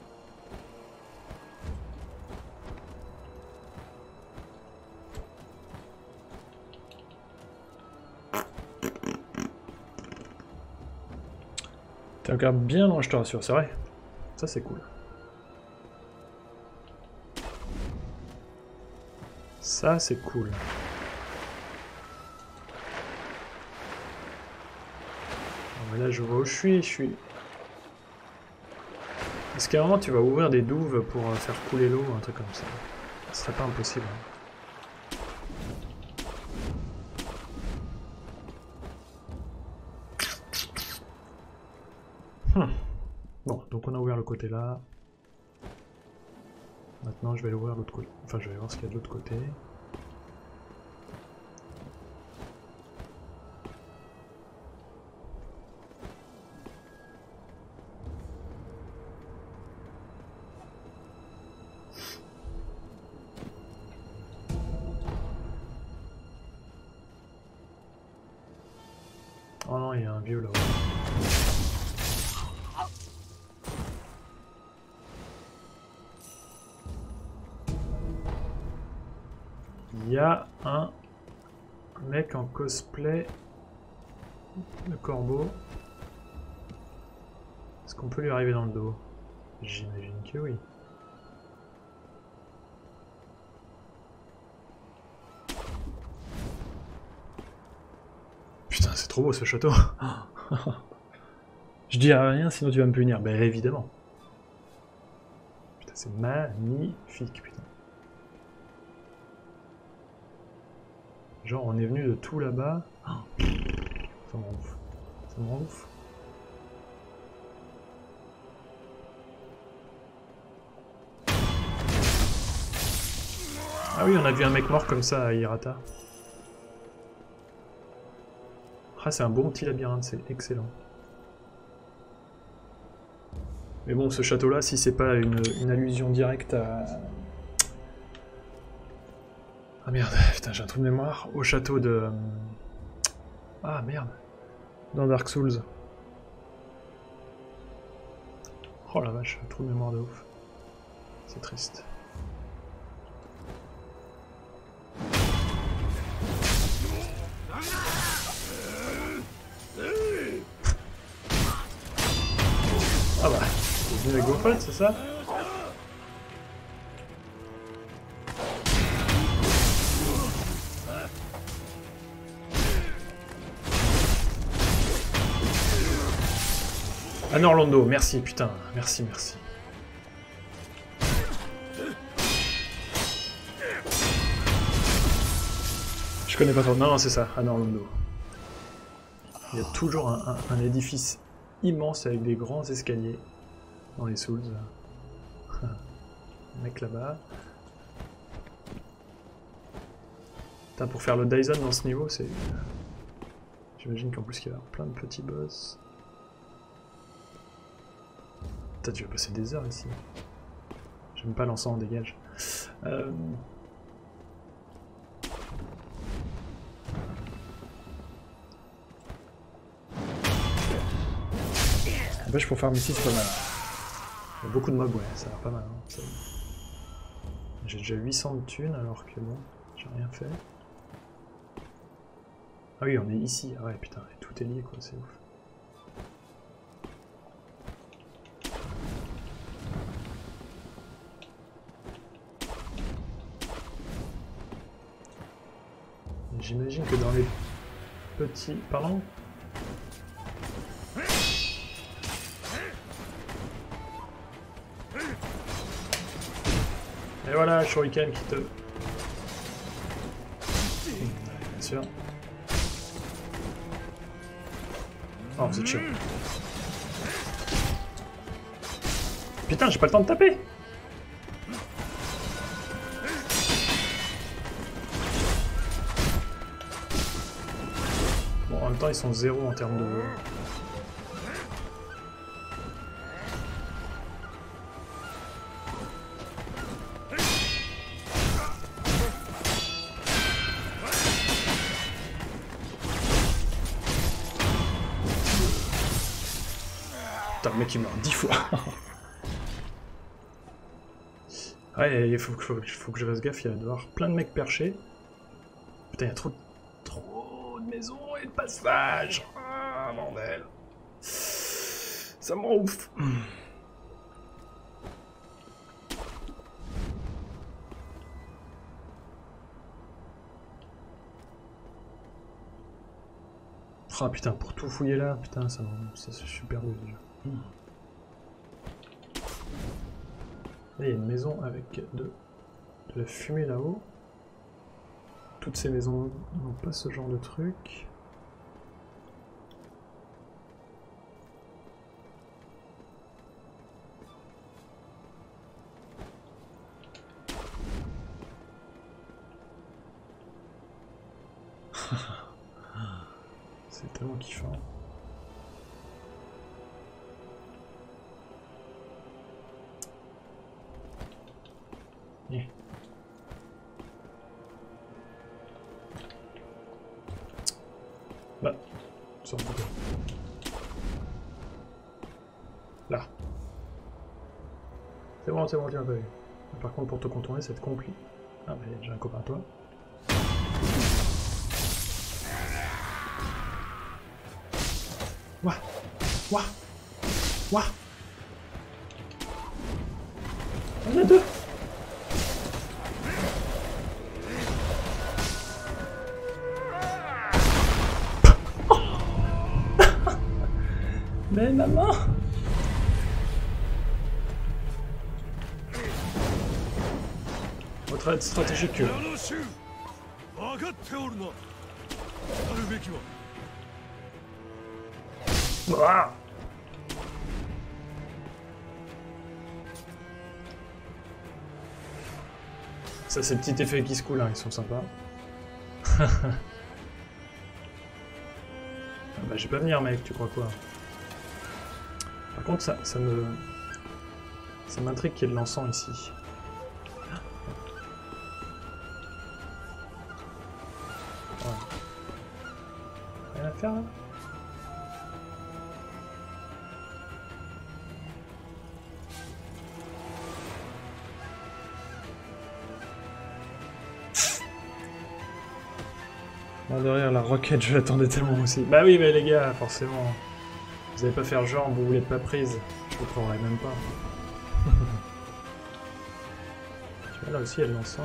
T'es encore bien loin, je te rassure, c'est vrai. Ça c'est cool. Ça c'est cool. Alors, là je vois où je suis. Est-ce qu'à un moment tu vas ouvrir des douves pour faire couler l'eau ou un truc comme ça? Ce serait pas impossible. Bon, donc on a ouvert le côté là. Maintenant je vais l'ouvrir de l'autre côté. Enfin je vais voir ce qu'il y a de l'autre côté. Oh non, il y a un vieux là-haut. Il y a un mec en cosplay de corbeau. Est-ce qu'on peut lui arriver dans le dos? J'imagine que oui. Putain, c'est trop beau ce château. Je dis rien sinon tu vas me punir. Ben évidemment. Putain, c'est magnifique, putain. Genre on est venu de tout là-bas. Ça me rend ouf. Ça me rend ouf. Ah oui, on a vu un mec mort comme ça à Hirata. Ah, c'est un bon petit labyrinthe, c'est excellent. Mais bon, ce château-là, si c'est pas une allusion directe à... Ah merde, putain, j'ai un trou de mémoire. Au château de... Ah merde. Dans Dark Souls. Oh la vache, un trou de mémoire de ouf. C'est triste. Ah bah, c'est venu avec vos potes, c'est ça? Anne Orlando, merci, putain, merci, merci. Je connais pas trop. Non, non, c'est ça, Anne Orlando. Il y a toujours un édifice immense avec des grands escaliers dans les Souls. Un mec là-bas. Putain, pour faire le Dyson dans ce niveau, c'est... J'imagine qu'en plus il y a plein de petits boss. Putain, tu vas passer des heures ici. J'aime pas l'encens, dégage. N'empêche, pour faire ici, c'est pas mal. Il y a beaucoup de mobs, ouais, ça a l'air pas mal. Hein, j'ai déjà 800 de thunes alors que bon, j'ai rien fait. Ah oui, on est ici. Ah ouais, putain, tout est lié quoi, c'est ouf. J'imagine que dans les petits... Pardon ? Et voilà, Shuriken qui te... Bien sûr. Oh, vous êtes chiant. Putain, j'ai pas le temps de taper! Bon, en même temps, ils sont 0 en termes de... Putain, le mec il meurt 10 fois. Ouais, il faut que je fasse gaffe, il va y avoir plein de mecs perchés. Putain, il y a trop de maisons et de passages. Ah, bordel. Ça me rend ouf. Ah putain, pour tout fouiller là, putain, ça c'est super dur déjà. Là, il y a une maison avec de la fumée là-haut. Toutes ces maisons n'ont pas ce genre de truc. C'est tellement kiffant. Yeah. Là, sors de là. Là. C'est bon, tiens, pas vu. Par contre, pour te contourner, c'est compliqué. Ah, mais j'ai un copain à toi. Ouah! Ouah! Ouah! On a deux! Mais maman! Votre aide stratégique. Ah! Ça, ces petits effets qui se coulent, hein, ils sont sympas. Ah bah, je vais pas venir, mec, tu crois quoi? Par contre, ça m'intrigue qu'il y ait de l'encens ici. Ouais. Rien à faire là? Bon, derrière la roquette, je l'attendais tellement aussi. Bah oui, mais les gars, forcément. Vous allez pas faire genre, vous l'êtes pas prise. Je vous croirais même pas. Tu vois, là aussi, il y a de l'encens.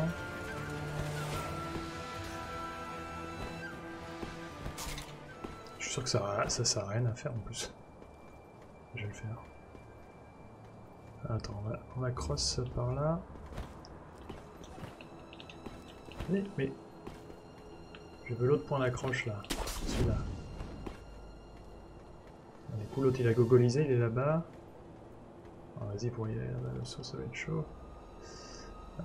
Je suis sûr que ça sert à rien à faire en plus. Je vais le faire. Attends, on va cross par là. Mais... Je veux l'autre point d'accroche là. Celui-là. Du coup, l'autre il a gogolisé, il est là-bas. Vas-y, pour y aller là-bas, le saut ça va être chaud. Ah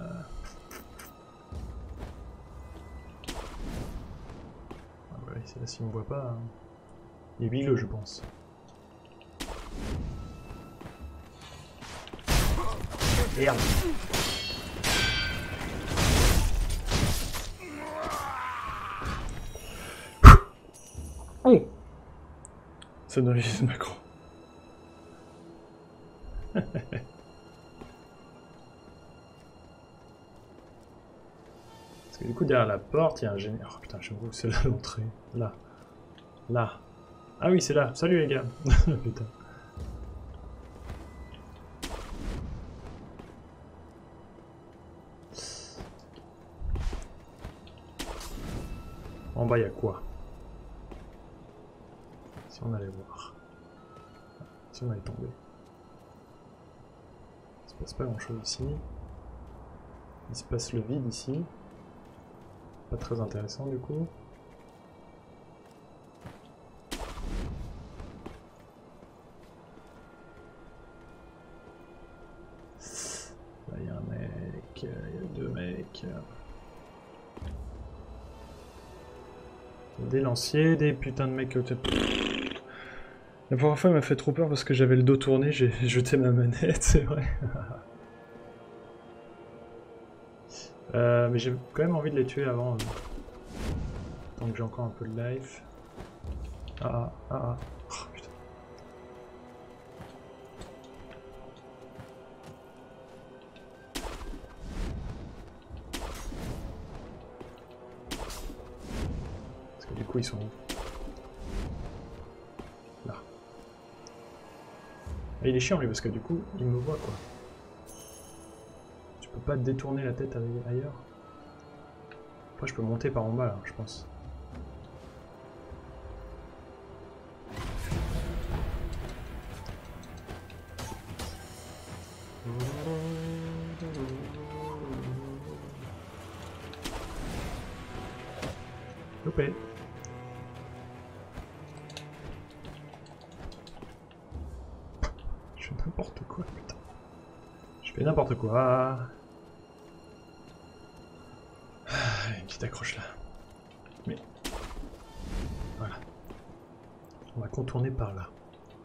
ouais, c'est là s'il me voit pas. Hein. Il est bileux, je pense. Merde! Oh! Ça doit aller Macron. Parce que du coup derrière la porte il y a un génie. Oh putain, je me c'est là l'entrée. Là. Là. Ah oui c'est là. Salut les gars. Putain. En bas il y a quoi? Si on allait voir. Si on allait tomber. Il se passe pas grand chose ici. Il se passe le vide ici. Pas très intéressant du coup. Là il y a un mec, il y a deux mecs. Des lanciers, des putains de mecs. La première fois, il m'a fait trop peur parce que j'avais le dos tourné, j'ai jeté ma manette, c'est vrai. Mais j'ai quand même envie de les tuer avant. Tant que j'ai encore un peu de life. Oh, putain. Parce que du coup, ils sont où? Là. Et il est chiant lui parce que du coup, il me voit quoi. Tu peux pas détourner la tête ailleurs. Après, je peux monter par en bas là, je pense. Loupé. Je fais n'importe quoi, putain. Je fais n'importe quoi. Ah, une petite accroche là. Mais... Voilà. contourner par là.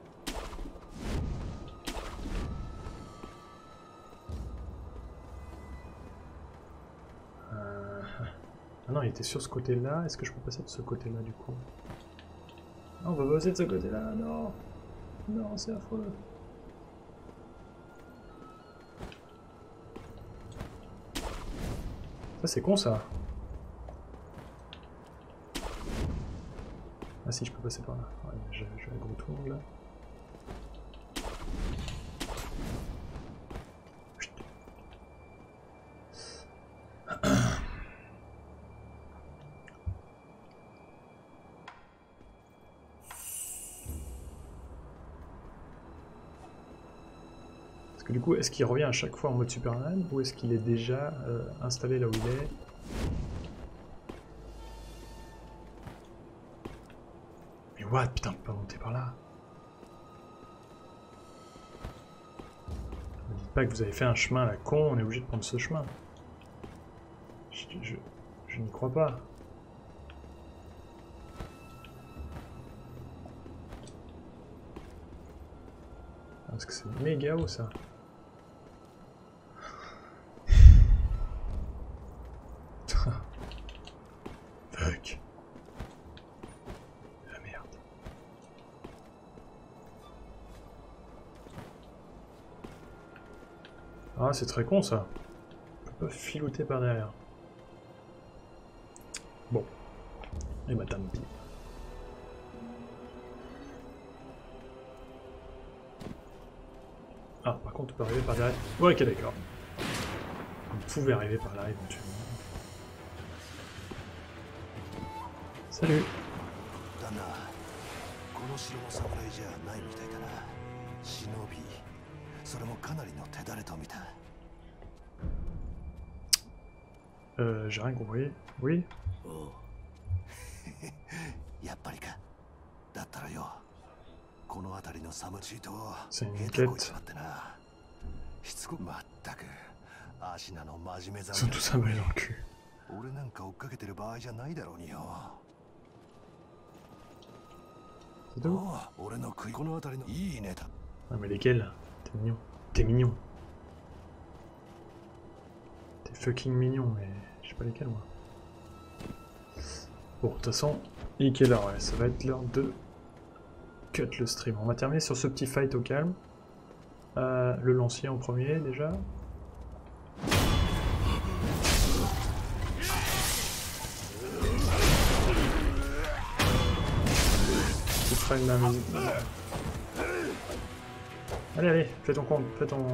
Ah non, il était sur ce côté-là. Est-ce que je peux passer de ce côté-là du coup? Non, on va passer de ce côté-là. Non, non, c'est affreux. Ça c'est con ça. Ah si, je peux passer par là. Ouais, j'ai un gros tour là. Chut. Parce que du coup, est-ce qu'il revient à chaque fois en mode Superman ou est-ce qu'il est déjà installé là où il est? Mais what? Putain, on peut pas monter par là. Ne dites pas que vous avez fait un chemin à la con, on est obligé de prendre ce chemin. Je n'y crois pas. Parce que c'est méga haut ça. Fuck. La merde. Ah, c'est très con ça. On peut pas filouter par derrière. Bon. Et madame B. Ah, par contre, on peut arriver par derrière. Ouais, ok, d'accord. Vous pouvez arriver par là éventuellement. Salut. J'ai rien compris. Oui? C'est une quête. Ils sont tous abrés dans le cul. C'est tout? Ah mais lesquels? T'es mignon. T'es mignon. T'es fucking mignon, mais je sais pas lesquels moi. Bon, de toute façon, il est quelle heure? Ouais, ça va être l'heure de cut le stream. On va terminer sur ce petit fight au calme. Le lancier en premier déjà. Tu feras une musique. Allez, allez, fais ton compte, fais ton...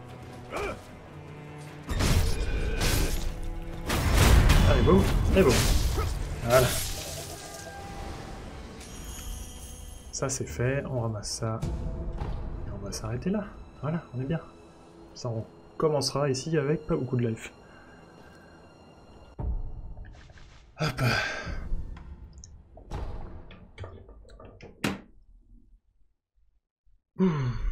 Allez, boum, et boum. Voilà. Ça c'est fait, on ramasse ça. Et on va s'arrêter là. Voilà, on est bien. Ça, on commencera ici avec pas beaucoup de life. Hop.